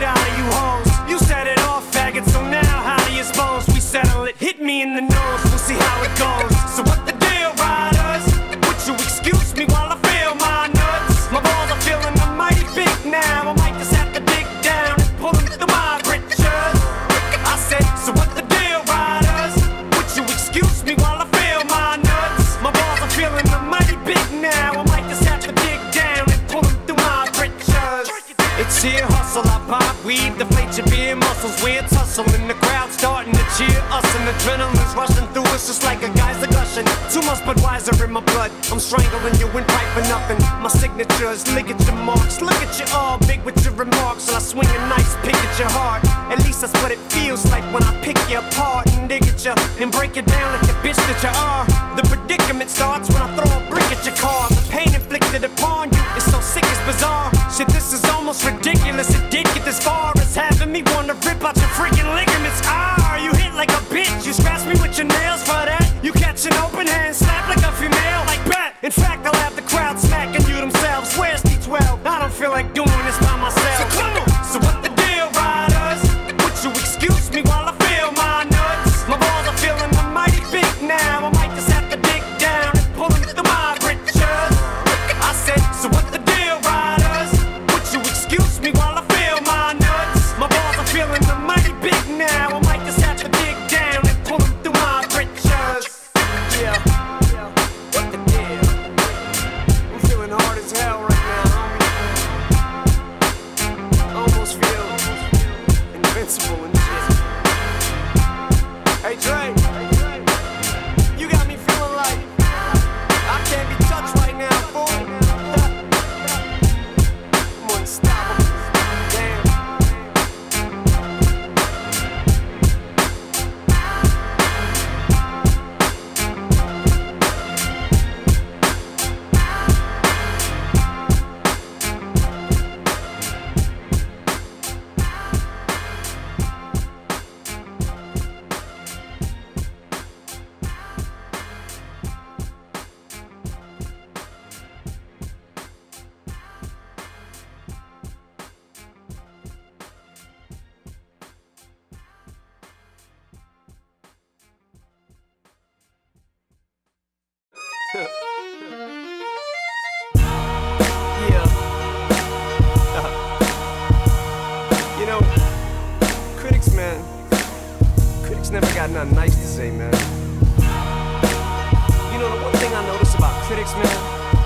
shit out of you hoes. You set it off, faggot, so now how do you suppose we settle it? Hit me in the nose, we'll see how it goes. So what the deal, riders? Would you excuse me while I feel my nuts? My balls are feeling mighty big now. I might just have to dig down and pull them through my britches. I said, so what the deal, riders? Would you excuse me while I feel my nuts? My balls are feeling mighty big now. I might just have to dig down and pull them through my britches. It's here, hustle, I pop weed, deflate your beer muscles. We're tussling, the crowd starting to cheer us, and adrenaline's rushing through us just like a geyser gushing. Too much Budweiser in my blood, I'm strangling you in pipe for nothing. My signatures, ligature marks, look at you all big with your remarks. And I swing a nice pick at your heart. At least that's what it feels like when I pick you apart and dig at you and break it down like the bitch that you are. The predicament starts when I throw a brick at your car. The pain inflicted upon you is so sick it's bizarre. Shit, this is almost ridiculous. It did get this far as having me want to rip out your freaking ligaments. Ah, you hit like a bitch. You scratch me with your nails for that. You catch an open hand, slap like a female, like bat. In fact, I'll have the crowd smacking you themselves. Where's D12? I don't feel like doing this by myself. So come on. So what the deal, riders? Would you excuse me while I feel my nuts? My balls are feeling mighty big now. I might just have to dig down and pull them through my britches. I said, so what the deal, riders? Would you excuse me while I feel my nuts? My balls are feeling mighty big now. I might just have to dig down and pull them through my britches. Yeah, what the deal? I'm feeling hard as hell right now, homie. I almost feel invincible and shit. Hey Dre, you got me feeling like I can't be touched right now, fool. I'm unstoppable. Damn. Yeah. You know, critics, man, critics never got nothing nice to say, man. You know, the one thing I notice about critics, man,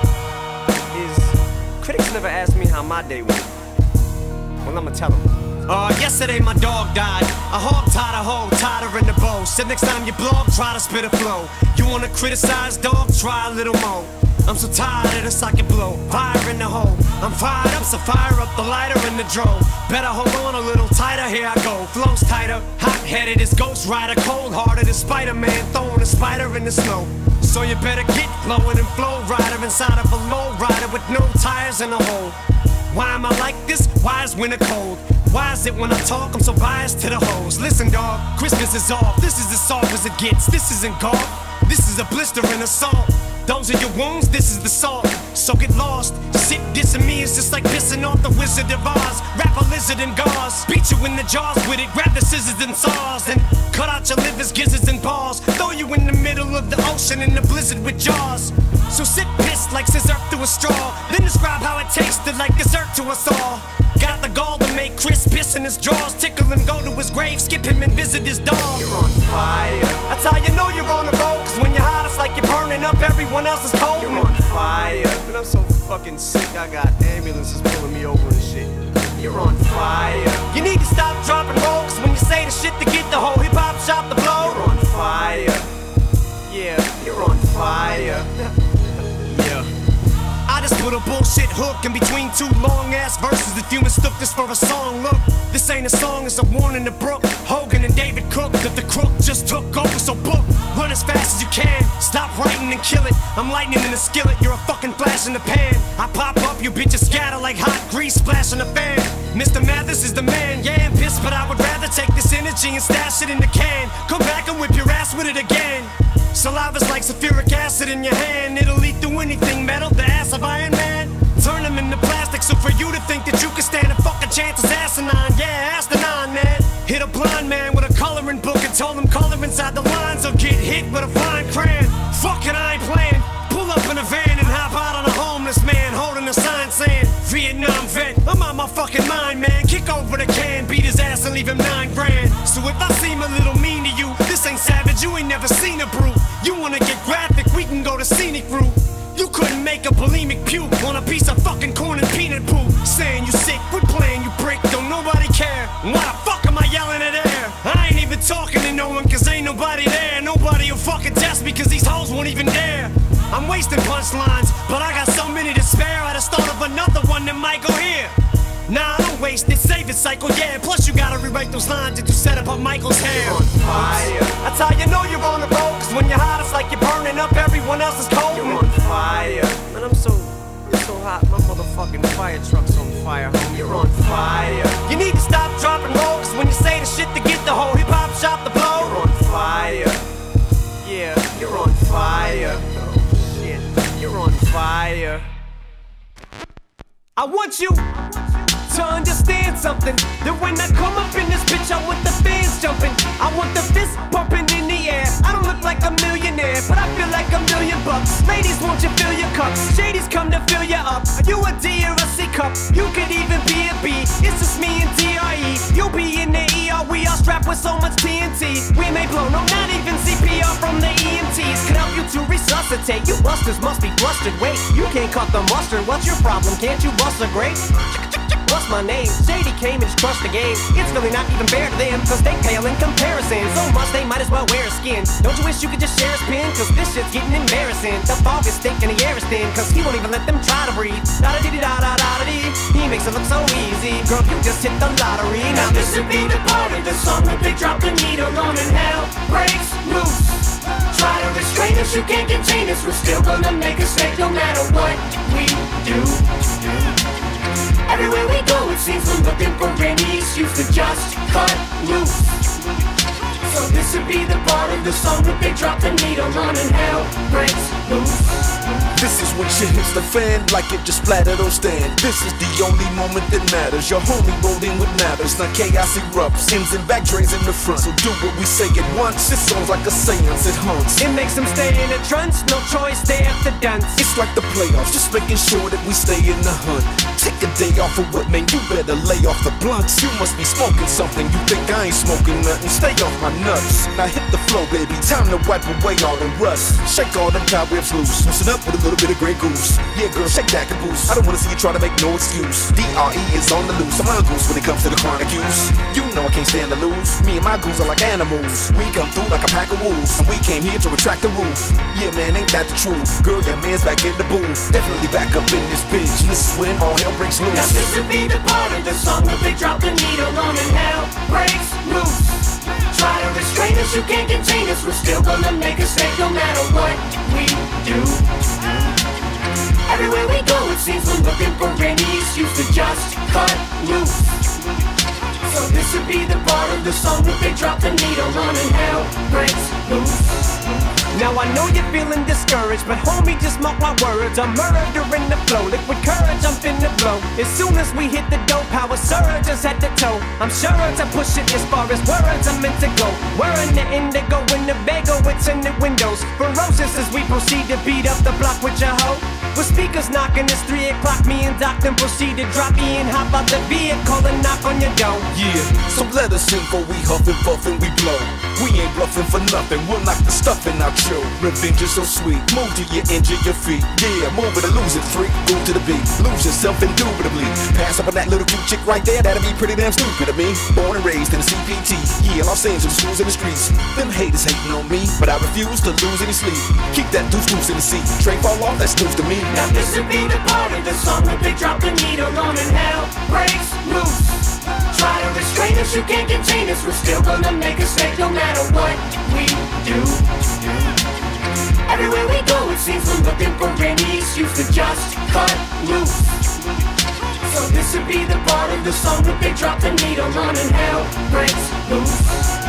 is critics never ask me how my day went. Well, I'ma tell them. Yesterday my dog died. A hog tied a hoe, tied her in the bow. Said next time you blog, try to spit a flow. You wanna criticize, dog? Try a little more. I'm so tired of the socket blow. Fire in the hole. I'm fired up, so fire up the lighter in the drove. Better hold on a little tighter, here I go. Flows tighter, hot-headed as Ghost Rider. Cold-hearted as Spider-Man, throwing a spider in the snow. So you better get blowing and flow rider inside of a low rider with no tires in a hole. Why am I like this? Why is winter cold? Why is it when I talk I'm so biased to the hoes? Listen dog, Christmas is off. This is as soft as it gets. This isn't golf. This is a blister and assault. Those are your wounds, this is the salt. So get lost. Shit dissing me is just like pissing off the Wizard of Oz. Wrap a lizard in gauze, beat you in the jaws with it. Grab the scissors and saws and cut out your livers, gizzards and balls. Throw you in the middle of the ocean in the blizzard with jaws. So sit pissed like scissor through a straw. Then describe how it tasted like dessert to us all. Got the gall to make Chris piss in his drawers. Tickle him, go to his grave, skip him and visit his dog. You're on fire. That's how you know you're on the road. Cause when you're hot it's like you're burning up everyone else's cold. You're on fire. But I'm so fucking sick I got ambulances pulling me over and shit. You're on fire. You need to stop, drop and roll. Cause when you say the shit to get the whole hip hop shop to blow. You're on fire. Yeah, you're on fire. Yeah. I just put a bullshit hook in between two long-ass verses. If you mistook this for a song, look, this ain't a song, it's a warning to Brooke, Hogan and David Cook, that the crook just took over. So book, run as fast as you can, stop writing and kill it. I'm lightning in the skillet, you're a fucking flash in the pan. I pop up, you bitches scatter like hot grease splashing a fan. Mr. Mathis is the man, yeah, I'm pissed, but I would rather take this energy and stash it in the can. Come back and whip your ass with it again. Saliva's like sulfuric acid in your hand. It'll eat through anything metal, the ass of Iron Man. Turn them into plastic, so for you to think that you can stand a fucking chance is asinine, yeah. out my fucking mind, man. Kick over the can, beat his ass and leave him 9 grand. So if I seem a little mean to you, this ain't savage, you ain't never seen a brute. You wanna get graphic, we can go to scenic route. You couldn't make a bulimic puke on a piece of fucking corn and peanut poop. Saying you sick, quit playing, you prick, don't nobody care. Why the fuck am I yelling at air? I ain't even talking to no one cause ain't nobody there. Nobody will fucking test me cause these hoes won't even dare. I'm wasting punchlines, but I got so many to spare. I just thought of another one that might go here. Nah, I don't waste it, save it, cycle, yeah. Plus you gotta rewrite those lines that you set up on Michael's hair. You're on fire. That's how you know you're on the road, cause when you're hot it's like you're burning up everyone else's cold. You're on fire. Man, I'm so hot, my motherfucking fire truck's on fire, homie. You're on fire. You need to stop, drop, and roll, cause when you say the shit to get the whole hip-hop shop to blow. You're on fire. Yeah, You're on fire. oh shit, you're on fire. I want you to understand something, that when I come up in this bitch I want the fans jumping, I want the fist pumping in the air. I don't look like a millionaire, but I feel like $1 million. Ladies, won't you fill your cup? Shadies come to fill you up. Are you a D or a C cup? You could even be a B. It's just me and DRE. You'll be in the ER, we are strapped with so much TNT. We may blow, no, not even CPR from the EMTs. Could help you to resuscitate. You busters must be flustered. Wait, you can't cut the mustard. What's your problem? Can't you bust a grape? What's my name? Shady came and just crushed the game. It's really not even fair to them, cause they pale in comparison. So much they might as well wear a skin. Don't you wish you could just share his pin? Cause this shit's getting embarrassing. The fog is thick and the air is thin, cause he won't even let them try to breathe. Da-da-dee-da-da-da-da-dee. He makes it look so easy. Girl, you just hit the lottery. Now this would be the part of the song that they drop the needle on and hell breaks loose. Try to restrain us, you can't contain us. We're still gonna make a stake no matter what we do. Everywhere we go, it seems we're looking for any excuse to just cut loose. So this would be the part of the song that they drop the needle on and hell breaks loose. This is when shit hits the fan like it just splattered on stand. This is the only moment that matters. Your homie rolled in with matters. Now chaos erupts, ends and back drains in the front. So do what we say at once. It sounds like a seance, it haunts. It makes them stay in a trance, no choice, they have to dance. It's like the playoffs, just making sure that we stay in the hunt. Take a day off of what, man, you better lay off the blunts. You must be smoking something, you think I ain't smoking nothing. Stay off my nuts, now hit the flow, baby. Time to wipe away all the rust. Shake all them cobwebs loose, loosen up with a little bit of Grey Goose. Yeah, girl, shake that caboose. I don't wanna see you try to make no excuse. DRE is on the loose, I'm a goose when it comes to the chronic use. You know I can't stand to lose. Me and my goons are like animals. We come through like a pack of wolves, and we came here to retract the roof. Yeah, man, ain't that the truth? Girl, your man's back in the booth. Definitely back up in this bitch. This is when all hell breaks loose. Now this would be the part of the song that they drop the needle on and hell breaks loose. Try to restrain us, you can't contain us. We're still gonna make a stake no matter what we do. Everywhere we go, it seems we're looking for any excuse to just cut loose. So this would be the part of the song that they drop the needle on and hell breaks loose. Now I know you're feeling discouraged, but homie, just mark my words. I'm murdering the flow, liquid courage, I'm finna blow. As soon as we hit the dope, power surges at the toe. I'm sure to push it as far as words are meant to go. We're in the indigo, in the bagel, it's in the windows. Ferocious as we proceed to beat up the block with your hoe. With speakers knocking, it's 3 o'clock, me and Doc then proceed to drop me and hop out the vehicle and knock on your door. Yeah, so let us in before we huff and puff and we blow. We ain't bluffing for nothing, we'll knock the stuffing out you. Revenge is so sweet, move till you injure your feet. Yeah, move it or lose it, freak, move to the beat. Lose yourself indubitably. Pass up on that little cute chick right there, that'll be pretty damn stupid of me. Born and raised in the CPT, yeah, Los Angeles, schools in the streets. Them haters hating on me, but I refuse to lose any sleep. Keep that deuce in the seat, Trey fall off, that's news to me. Now this would be the part of the song that they drop the needle on and hell breaks loose. Try to restrain us, you can't contain us. We're still gonna make a stake no matter what we do. Everywhere we go, it seems we're looking for any excuse to just cut loose. So this would be the part of the song that they drop the needle on and hell breaks loose.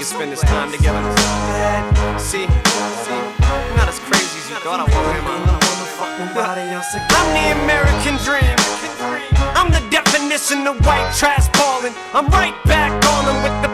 can spend this time together. See, I'm not as crazy as you thought I was, am I? I'm the American dream. I'm the definition of white trash ballin'. I'm right back on them with the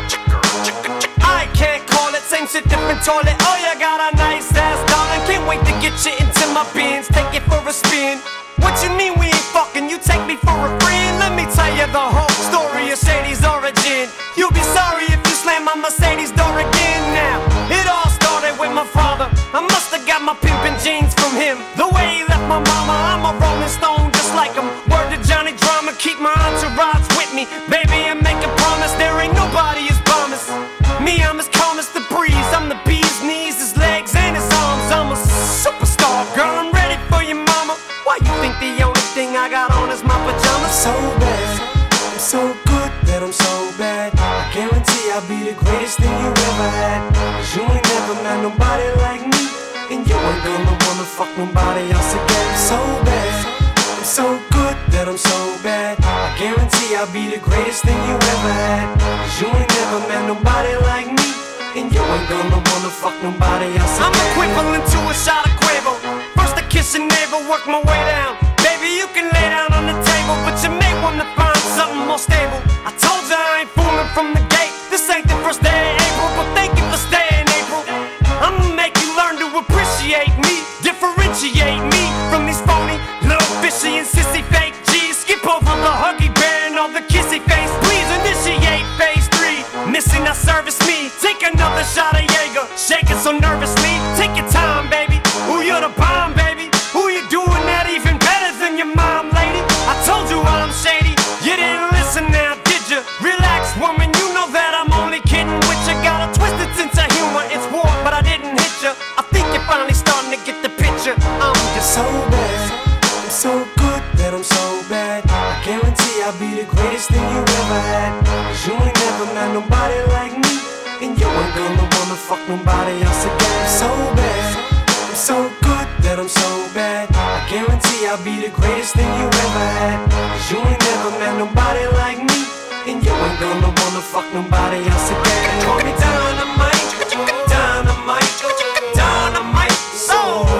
I can't call it, same shit, different toilet. Oh, you got a nice ass, darling. Can't wait to get you into my bins, take it for a spin. What you mean we ain't fucking? You take me for a friend? Let me tell you the whole story of Shady's origin. You'll be sorry if you slam my Mercedes door again now. It all started with my father. I must've got my pimpin' jeans from him. The way he left my mama, I'm a rolling stone just like him. Word to Johnny Drama, keep my entourage with me. Baby, and make a promise, there ain't nobody as promised. Me, I'm as calm as the breeze. I'm the bee's knees, his legs, and his arms. I'm a superstar, girl, I'm ready for you, mama. Why you think the only thing I got on is my pajamas? So bad, I'm so good that I'm so bad. I guarantee I'll be the greatest thing you ever had. 'Cause you ain't never met nobody like me, and you ain't gonna wanna fuck nobody else again. So bad, I'm so good that I'm so bad. I guarantee I'll be the greatest thing you ever had. 'Cause you ain't never met nobody like me, and you ain't gonna wanna fuck nobody else again. I'm equivalent to a shot of Quavo. First I kiss your neighbor, work my way down. Baby, you can lay down on the table, but you may wanna find something more stable. I told you I ain't fooling from the gate. This ain't the first day of April, but thank you for staying, April. I'ma make you learn to appreciate me, differentiate me from these phony, little fishy and sissy fake G's. Skip over the huggy bear and all the kissy face. Please initiate phase 3. Missing, not service me. Take another shot of Jaeger, shaking so nervously. Take your time, baby. Ooh, you're the bomb, baby. Ooh, you're doing that even better than your mom, lady. I told you I'm shady. You didn't listen now, did you? Relax, woman. You know that I'm only kidding with you. Got a twisted sense of humor. It's war, but I didn't hit you. I think you're finally starting to get the picture. I'm just so bad, I'm so good that I'm so bad. I guarantee I'll be the greatest thing you ever had. 'Cause you ain't never met nobody like me, and you ain't gonna wanna fuck nobody else again. So bad, I'm so good that I'm so bad. I guarantee I'll be the greatest thing you ever had. 'Cause you ain't never met nobody like me, and you ain't gonna wanna fuck nobody else again. call me dynamite, dynamite, dynamite. So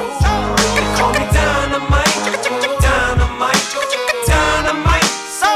call me dynamite, dynamite, dynamite. So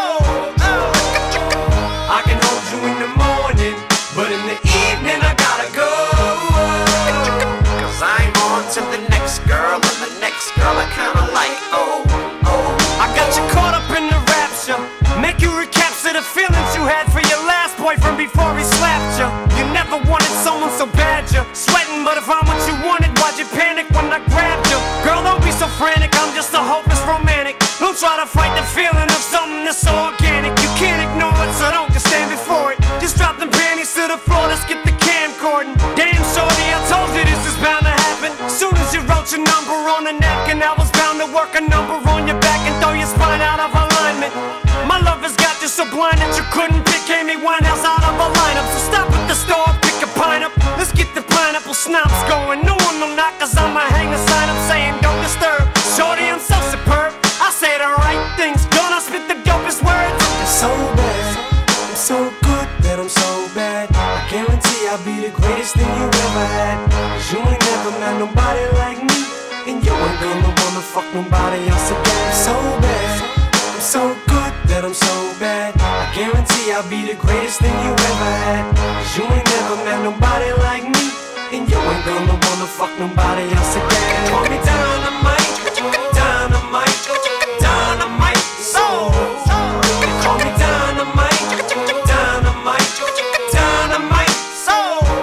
I can hold you in the morning, but in the evening I gotta go. 'Cause I'm on to the next girl, and the next girl I kinda like. Oh, oh. I got you caught up in the rapture. Make you recapture the feelings you had for your last boyfriend before he slapped you. You never wanted someone so bad you're sweating, but if I'm what you wanted, why'd you panic when I grabbed you? Girl, don't be so frantic, I'm just a hopeless romantic. Don't try to fight the feeling of something that's so organic. You can't ignore it, so don't just stand before it. Just drop them panties to the floor, let's get the camcording. Damn, shorty, I told you this is bound to happen. Soon as you wrote your number on a napkin, I was bound to work a number on your back and throw your spine out of alignment. My love has got you so blind that you couldn't pick Amy Winehouse out of a lineup. So stop at the store, pick a pint up. Let's get the pineapple schnapps going. No one will knock, 'cause I'ma hang a sign up saying don't disturb. Shorty, I'm so superb, I say the right things. Gonna spit the dopest words. It's so bad, I'm so good that I'm so bad. I guarantee I'll be the greatest thing you ever had. 'Cause you ain't never met nobody like me, and you ain't gonna wanna fuck nobody else again. So bad, I'm so good that I'm so bad. I guarantee I'll be the greatest thing you ever had. 'Cause you ain't never met nobody like me, and you ain't gonna wanna fuck nobody else again. Call me dynamite, dynamite, dynamite. So call me dynamite, dynamite, dynamite. So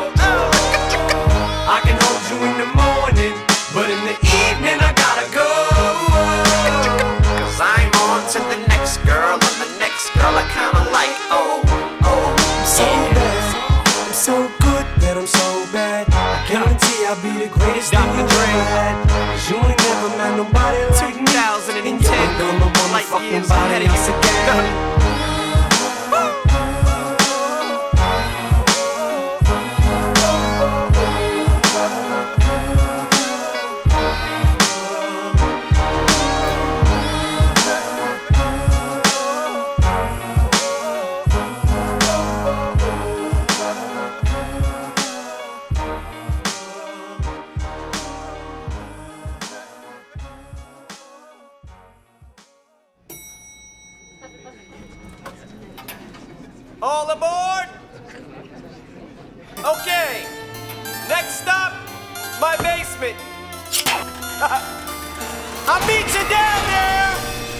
I can hold you in the morning, but in the evening I gotta go. 'Cause I'm on to the next girl, and the next girl I kinda like. Oh, oh, so bad, I'm so good that I'm so bad. I guarantee I'll be the greatest thing you ever had. 'Cause you ain't never All aboard? Okay. Next stop, my basement. I'll meet you down there.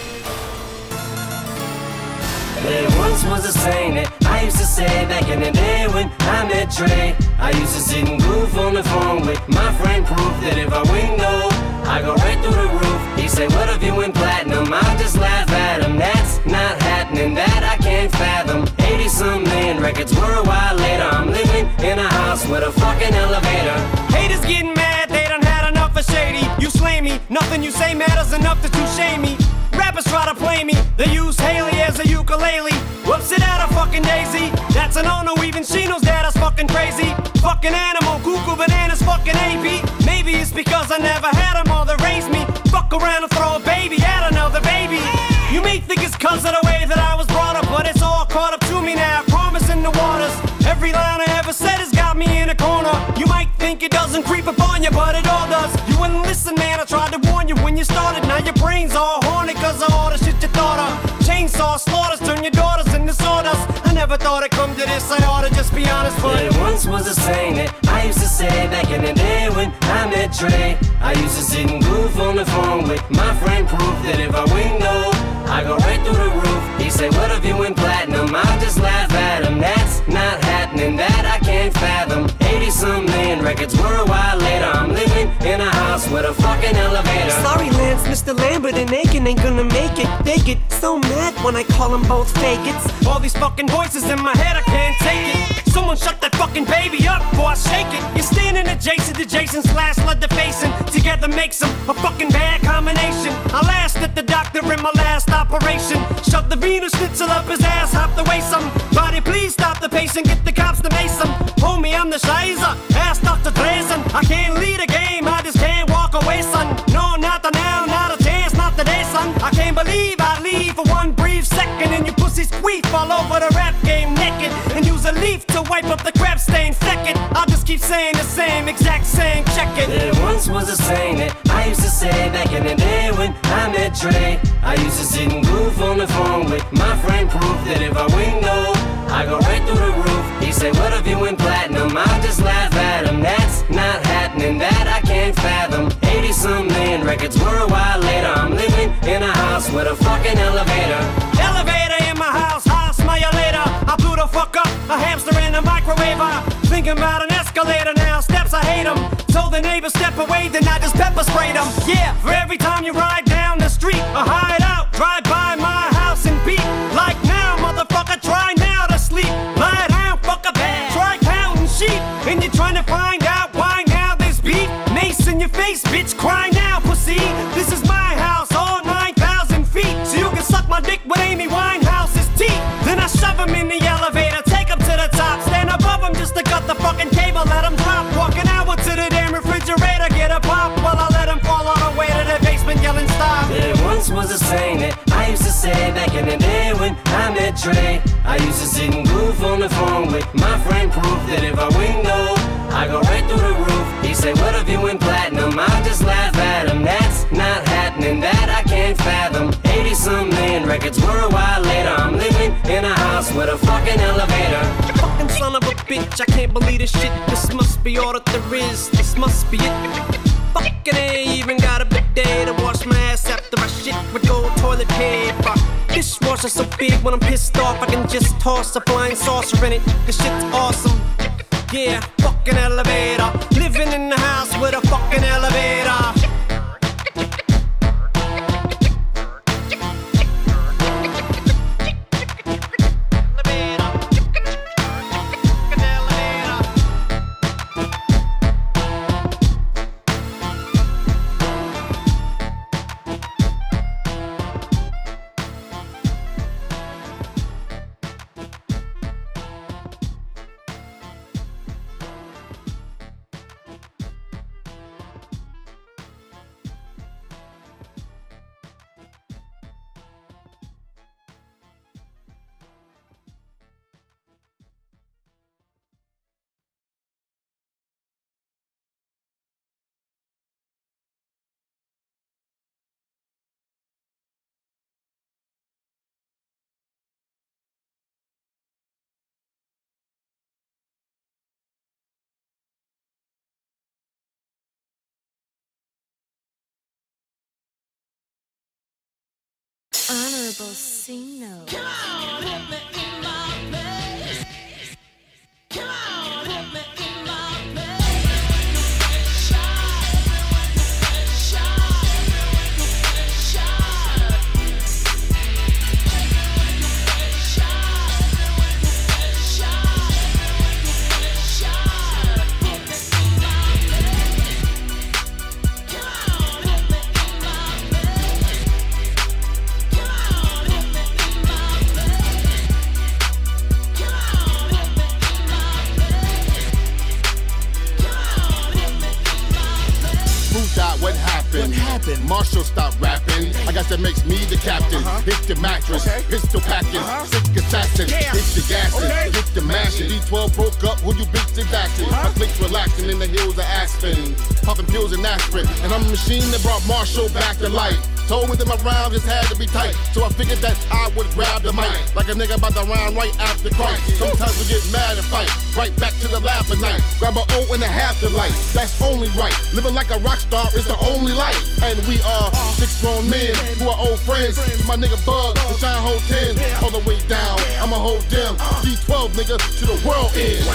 There once was a saying that I used to say back in the day when I met Trey. I used to sit and goof on the phone with my friend Proof that if I window, I go right through the roof. He say, what if you went platinum? I'll just laugh at him. That's not happening, that I can't fathom. 80-some million records were a while later. I'm living in a house with a fucking elevator. Haters getting mad, they done had enough of shady. You slay me, nothing you say matters enough to shame me. Rappers try to play me, they use Haley as a ukulele. Whoops it out a fucking daisy. That's a no-no, even she knows that I was fucking crazy. Fucking animal, cuckoo bananas, fucking AP. Maybe it's because I never had a mother raise me. Fuck around and throw a baby at another baby. You may think it's cause of the way that I was brought up, but it's all caught up to me now, promise in the waters. Every line I ever said has got me in a corner. You might think it doesn't creep upon you, but it all does. You wouldn't listen, man, I tried to warn you when you started. Now your brain's all horny cause of all the shit you thought of. Chainsaw slaughters, turn your daughters into sawdust. I never thought it'd come to this, I oughta just be honest, but there once was a saying that I used to say back in the day when I met Trey. I used to sit and goof on the phone with my friend Proof that if I window, I go right through the roof. He say, what if you went platinum? I'll just laugh at him. That's not happening, that I can't fathom. 80-some million records were a while later. I'm living in a house with a fucking elevator. sorry, Lance, Mr. Lambert and Aiken ain't gonna make it. They get so mad when I call them both faggots. All these fucking voices in my head, I can't take it. Someone shut that fucking baby up before I shake it. You're standing adjacent to Jason slash lead defacing. Together makes them a fucking bad combination. I last at the doctor in my last operation. Shoved the Venus schnitzel up his ass, hopped away some. Body, please stop the patient, get the cops to mace him. Homie, I'm the Shizer, ask Dr. Drazen. I can't lead a game, I just can't walk away, son. No, not the now, not a chance, not today, son. I can't believe I leave for one brief second and you pussies queef all over the rap game naked. And use a leaf to wipe up the crap stain second. I'll just keep saying the same, exact same, check it. There once was a saying that I used to say back in the day when I met Trey. I used to sit and goof on the phone with my friend Proof that if I window, I go right through the roof. He say, what if you went platinum? I'll just laugh at him. That's not happening, that I can't fathom. 80-some million records were a while later. I'm living in a house with a fucking elevator. Elevator in my house, I'll smell you later. I blew the fuck up, a hamster in a microwaver. Thinking about an escalator now, steps I hate them. Told the neighbor step away, then I just pepper sprayed them. Yeah, for every time you ride down the street or hide out, drive by my house and beat. Like now, motherfucker, try now to sleep. Lie down, fuck a bed, try counting sheep. And you're trying to find out why now there's beef. Mace in your face, bitch, cry now, pussy. This is my house, all 9,000 feet. So you can suck my dick with Amy Winehouse's teeth. Then I shove him in the elevator, take him to the top. Stand above him just to cut the fucking cable, let him drop. Walking out to the damn refrigerator, get a pop. While I let him fall all the way to the basement yelling stop. There once was a saying that I used to say back in the day when I met Trey. I used to sit and goof on the phone with my friend Proof that if I window, I go right through the roof. He say, what if you went platinum? I'll just laugh at him. That's not happening, that I can't fathom. 80-some million records were a while later. I'm living in a house with a fucking elevator. Fucking son of a bitch, I can't believe this shit. This must be all that there is, this must be it. Fucking ain't even got a bidet to wash my ass after I shit with gold toilet paper. Dishwasher so big when I'm pissed off, I can just toss a flying saucer in it. This shit's awesome. Yeah, fucking elevator. Living in the house with a fucking elevator. Turbocino. Come on, hit me in my place. Come on, hit me in my place. Shine, shine, shine. What happened? Marshall stopped rapping. I guess that makes me the captain. Hit the mattress, pistol packing, sick assassin. Hit the gassing, hit the mashing. D12 broke up, who you bitches asking? My clique's relaxing in the hills of Aspen, popping pills and aspirin. And I'm a machine that brought Marshall back to life. Told me that my rhyme just had to be tight, so I figured that I would grab the mic like a nigga about to rhyme right after Christ. Sometimes we get mad and fight, right back to the lab at night. Grab an O and a half the light, that's only right. Living like a rock star is the only life. And we are 6 grown men who are old friends. My nigga Bug, the Shine hold 10, all the way down. I'ma hold them. D12 nigga to the world end.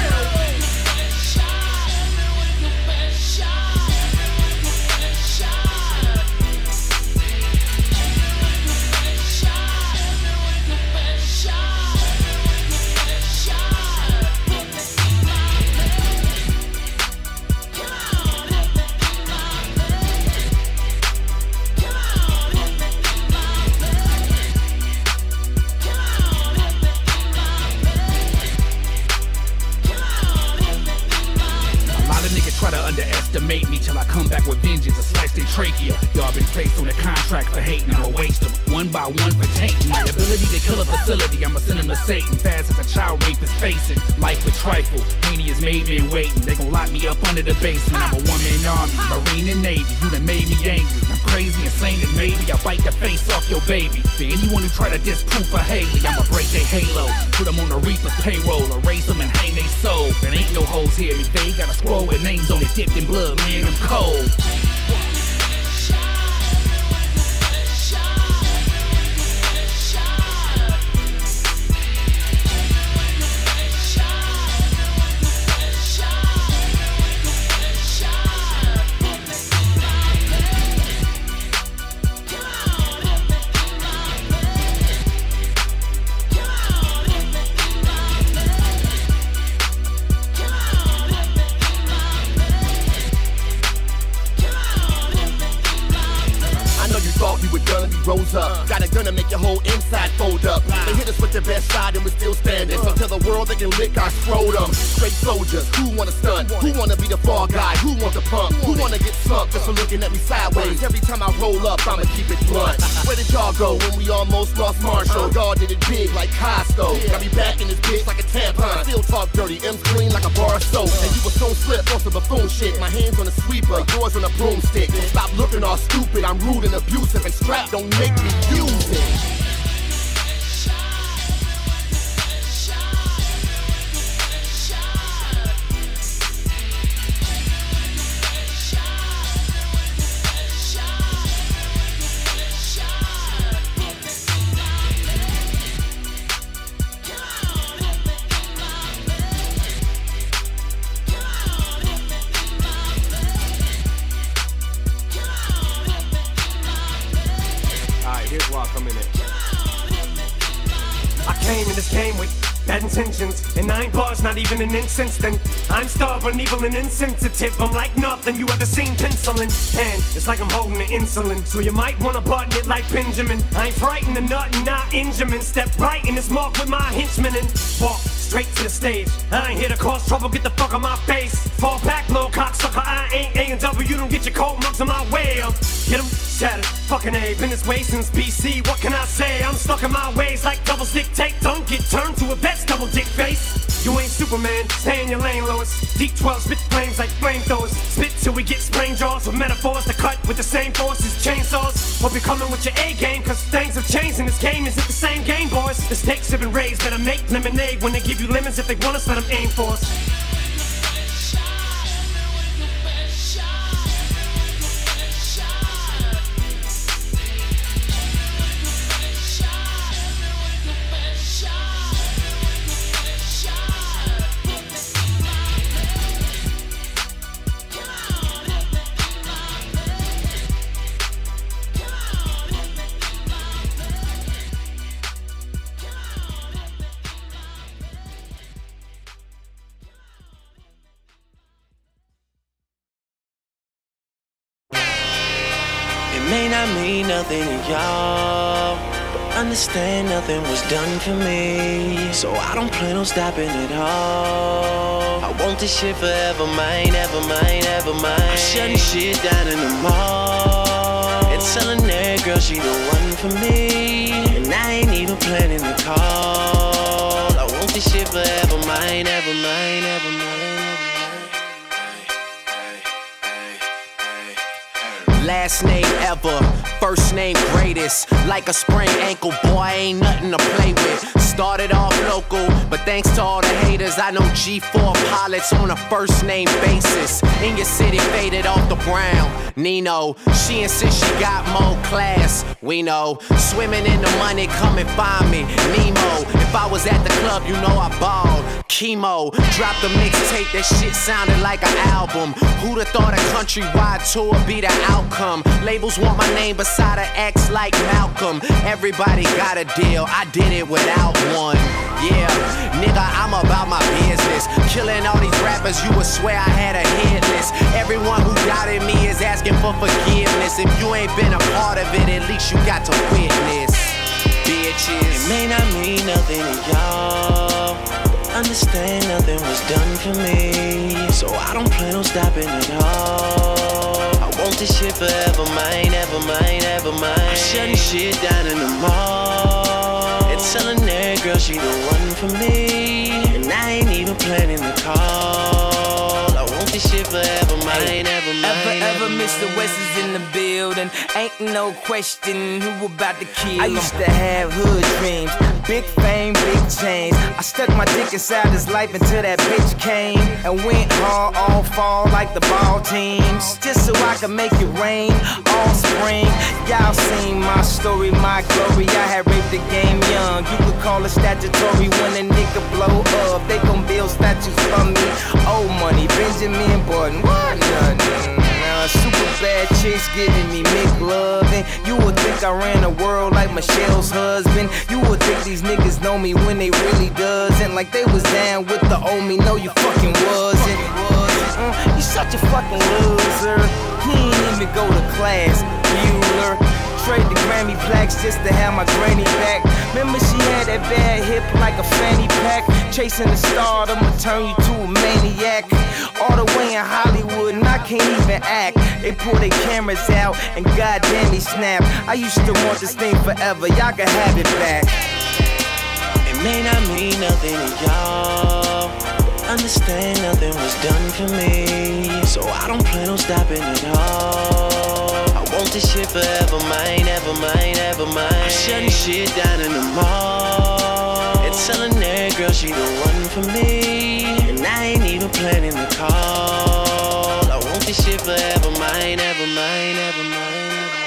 Underestimate me till I come back with vengeance and slice their trachea. Y'all been placed on a contract for hating, I'ma waste them one by one for tainting. My ability to kill a facility, I'ma send them to Satan. Fast as a child rapist facing life with trifle. Haney is made me waiting. They gon' lock me up under the basement. I'm a one-man army, Marine and Navy. You done made me angry. I'm crazy, insane, and maybe I'll bite the face off your baby. For anyone who try to disprove for Haley, I'ma break their halo, put them on the Reaper's payroll, erase them and hang they soul. There ain't no hoes here, they got a scroll with names on it dipped in blood, man, I'm cold. Rose up, got a gun to make your whole inside fold up. They hit us with their best shot and we're still standing. So tell the world they can lick our scrotum. Straight soldiers, who wanna stunt? Who wanna be the fall guy? Who wants to pump? Who wanna get slumped just for looking at me sideways? Every time I roll up, I'ma keep it blunt. Where did y'all go when we almost lost Marshall? Y'all did it big like Costco. Got me back in this bitch like a tampon. Still talk dirty, M's clean like a bar of soap. And you were so slip on some buffoon shit. My hands on a sweeper, yours on a broomstick. Stop looking all stupid, I'm rude and abusive and strapped. Don't make me use it. I came in this game with bad intentions, and 9 bars, not even an incense. Then I'm stubborn, evil, and insensitive. I'm like nothing you ever seen penciling. And it's like I'm holding the insulin, so you might wanna button it like Benjamin. I ain't frightened of nothing, not Injamin. Step right in this mark with my henchmen and walk straight to the stage. I ain't here to cause trouble, get the fuck on my face. Fall back, little cocksucker, I ain't A&W. You don't get your cold mugs in my way. Get 'em shattered, fucking A. Been this way since BC, what can I say? I'm stuck in my ways like double stick tape. Don't get turned to a vet's double dick face. You ain't Superman, stay in your lane, Lois. Deep 12 spit flames like flamethrowers. Spit till we get sprain jaws with metaphors to cut with the same force as chainsaws. Hope you're coming with your A game, cause things have changed in this game. Is it the same game, boys? The stakes have been raised, better make lemonade when they give you lemons. If they want us, let them aim for us. Shine. not mean nothing to y'all, but understand nothing was done for me. So I don't plan on stopping at all. I want this shit forever mine, ever mine, ever mine. I'm shutting shit down in the mall and telling that girl she the one for me. And I ain't even planning the call. I want this shit forever mine, ever mine, ever mine. Last name ever, first name greatest. Like a sprained ankle, boy, ain't nothing to play with. Started off local, but thanks to all the haters, I know G4 pilots on a first name basis. In your city, faded off the brown. Nino, she insists she got more class. We know, swimming in the money, come and find me. Nemo, if I was at the club, you know I balled. Chemo, dropped a mixtape, that shit sounded like an album. Who'd have thought a countrywide tour be the outcome? Labels want my name beside an X like Malcolm. Everybody got a deal, I did it without one. Yeah, nigga, I'm about my business. Killing all these rappers, you would swear I had a hit list. Everyone who doubted me is asking for forgiveness. If you ain't been a part of it, at least you got to witness. Bitches, it may not mean nothing to y'all, understand nothing was done for me. So I don't plan on stopping at all. I want this shit forever mine, ever mine, ever mine. I'm shutting shit down in the mall and telling that girl she the one for me. And I ain't even planning the call. I want this shit forever mine, ever mine. Ever Mr. West is in the building. Ain't no question who about to kill him. I used to have hood dreams, big fame, big chains. I stuck my dick inside his life until that bitch came and went hard all fall like the ball teams, just so I could make it rain all spring. Y'all seen my story, my glory. I had raped the game young. You could call it statutory when a nigga blow up. They gon' build statues for me. Old money, Benjamin Button, what nothing. Super bad chicks giving me McLovin'. You would think I ran the world like Michelle's husband. You would think these niggas know me when they really doesn't. Like they was down with the old me. No, you fucking wasn't. You such a fucking loser. He ain't even go to class, Bueller. Trade the Grammy plaques just to have my granny back. Remember she had that bad hip like a fanny pack. Chasing the star, I'ma turn you to a maniac. All the way in Hollywood and I can't even act. They pull their cameras out and goddamn he snap. I used to want this thing forever, y'all can have it back. It may not mean nothing to y'all, understand nothing was done for me. So I don't plan on stopping at all. I want this shit forever mine, ever mine, ever mine. I'm shutting shit down in the mall and telling that girl she the one for me. And I ain't even planning the call. I want this shit forever mine, ever mine, ever mine.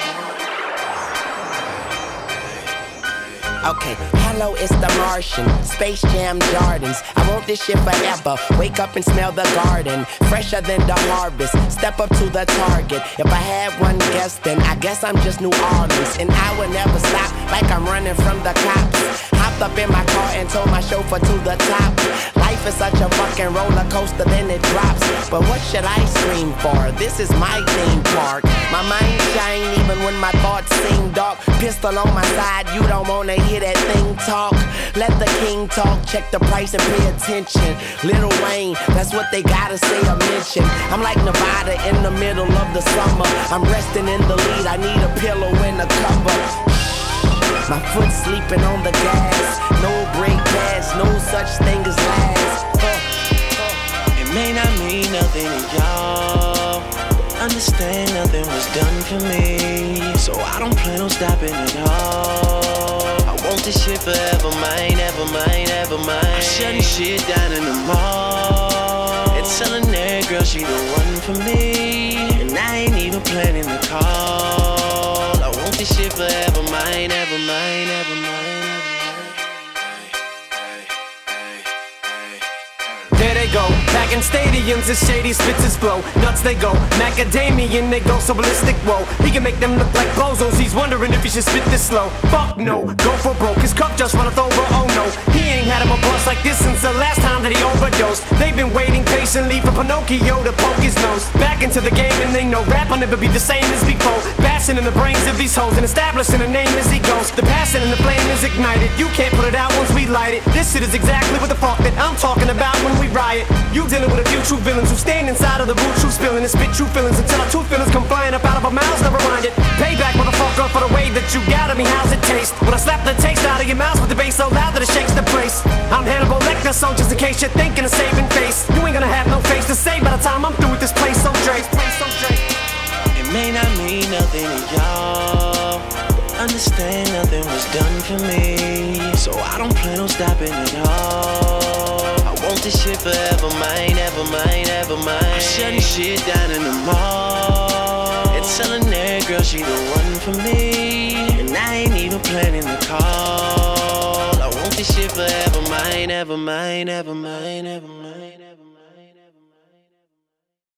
Okay, hello, it's the Martian, Space Jam Jordans. I want this shit forever. Wake up and smell the garden, fresher than the harvest. Step up to the target. If I had one guess, then I guess I'm just New Orleans. And I will never stop, like I'm running from the cops. Hopped up in my car and told my chauffeur to the top. Life is such a fucking roller coaster, then it drops. But what should I scream for? This is my theme park. My mind shine even when my thoughts seem dark. Pistol on my side, you don't wanna hear that thing talk. Let the king talk, check the price and pay attention. Lil Wayne, that's what they gotta say or mention. I'm like Nevada in the middle of the summer. I'm resting in the lead, I need a pillow and a cover. My foot sleeping on the gas. No break gas, no such thing as last. It may not mean nothing to y'all, understand nothing was done for me. So I don't plan on stopping at all. I want this shit forever mine, ever mine, ever mine. I'm shutting shit down in the mall and telling that girl she the one for me. And I ain't even planning the call. I want this shit forever mine, ever mine, ever mine. There they go, back Packing stadiums as shady spits his flow. Nuts they go, macadamian they go so ballistic. Whoa, he can make them look like bozos. He's wondering if he should spit this slow. Fuck no, go for broke. His cup just runneth over. Oh no, he ain't had him a bust like this since the last time that he overdosed. They've been waiting patiently for Pinocchio to poke his nose back into the game, and they know rap will never be the same as before. Bashing in the brains of these hoes and establishing a name as he goes. The passion and the flame is ignited. You can't put it out once we light it. This shit is exactly what the fuck that I'm talking about when we riot. You dealing with a few true villains who stand inside of the boot, true spilling and spit true feelings until our truth feelings come flying up out of our mouths. Never mind it. Payback, motherfucker, for the way that you got at me. How's it taste? When I slap the taste out of your mouth with the bass so loud that it shakes the place. I'm Hannibal Lecter, so just in case you're thinking of saving face, you ain't gonna have no face to say by the time I'm through with this place. So Drake, it may not mean nothing to y'all, but understand nothing was done for me, so I don't plan on stopping at all. I want this shit forever mine, ever mine, ever mine. I'm shutting shit down in the mall and telling that girl she the one for me, and I ain't even planning the call. I want this shit forever mine, ever mine, ever mine, ever mine, ever mine.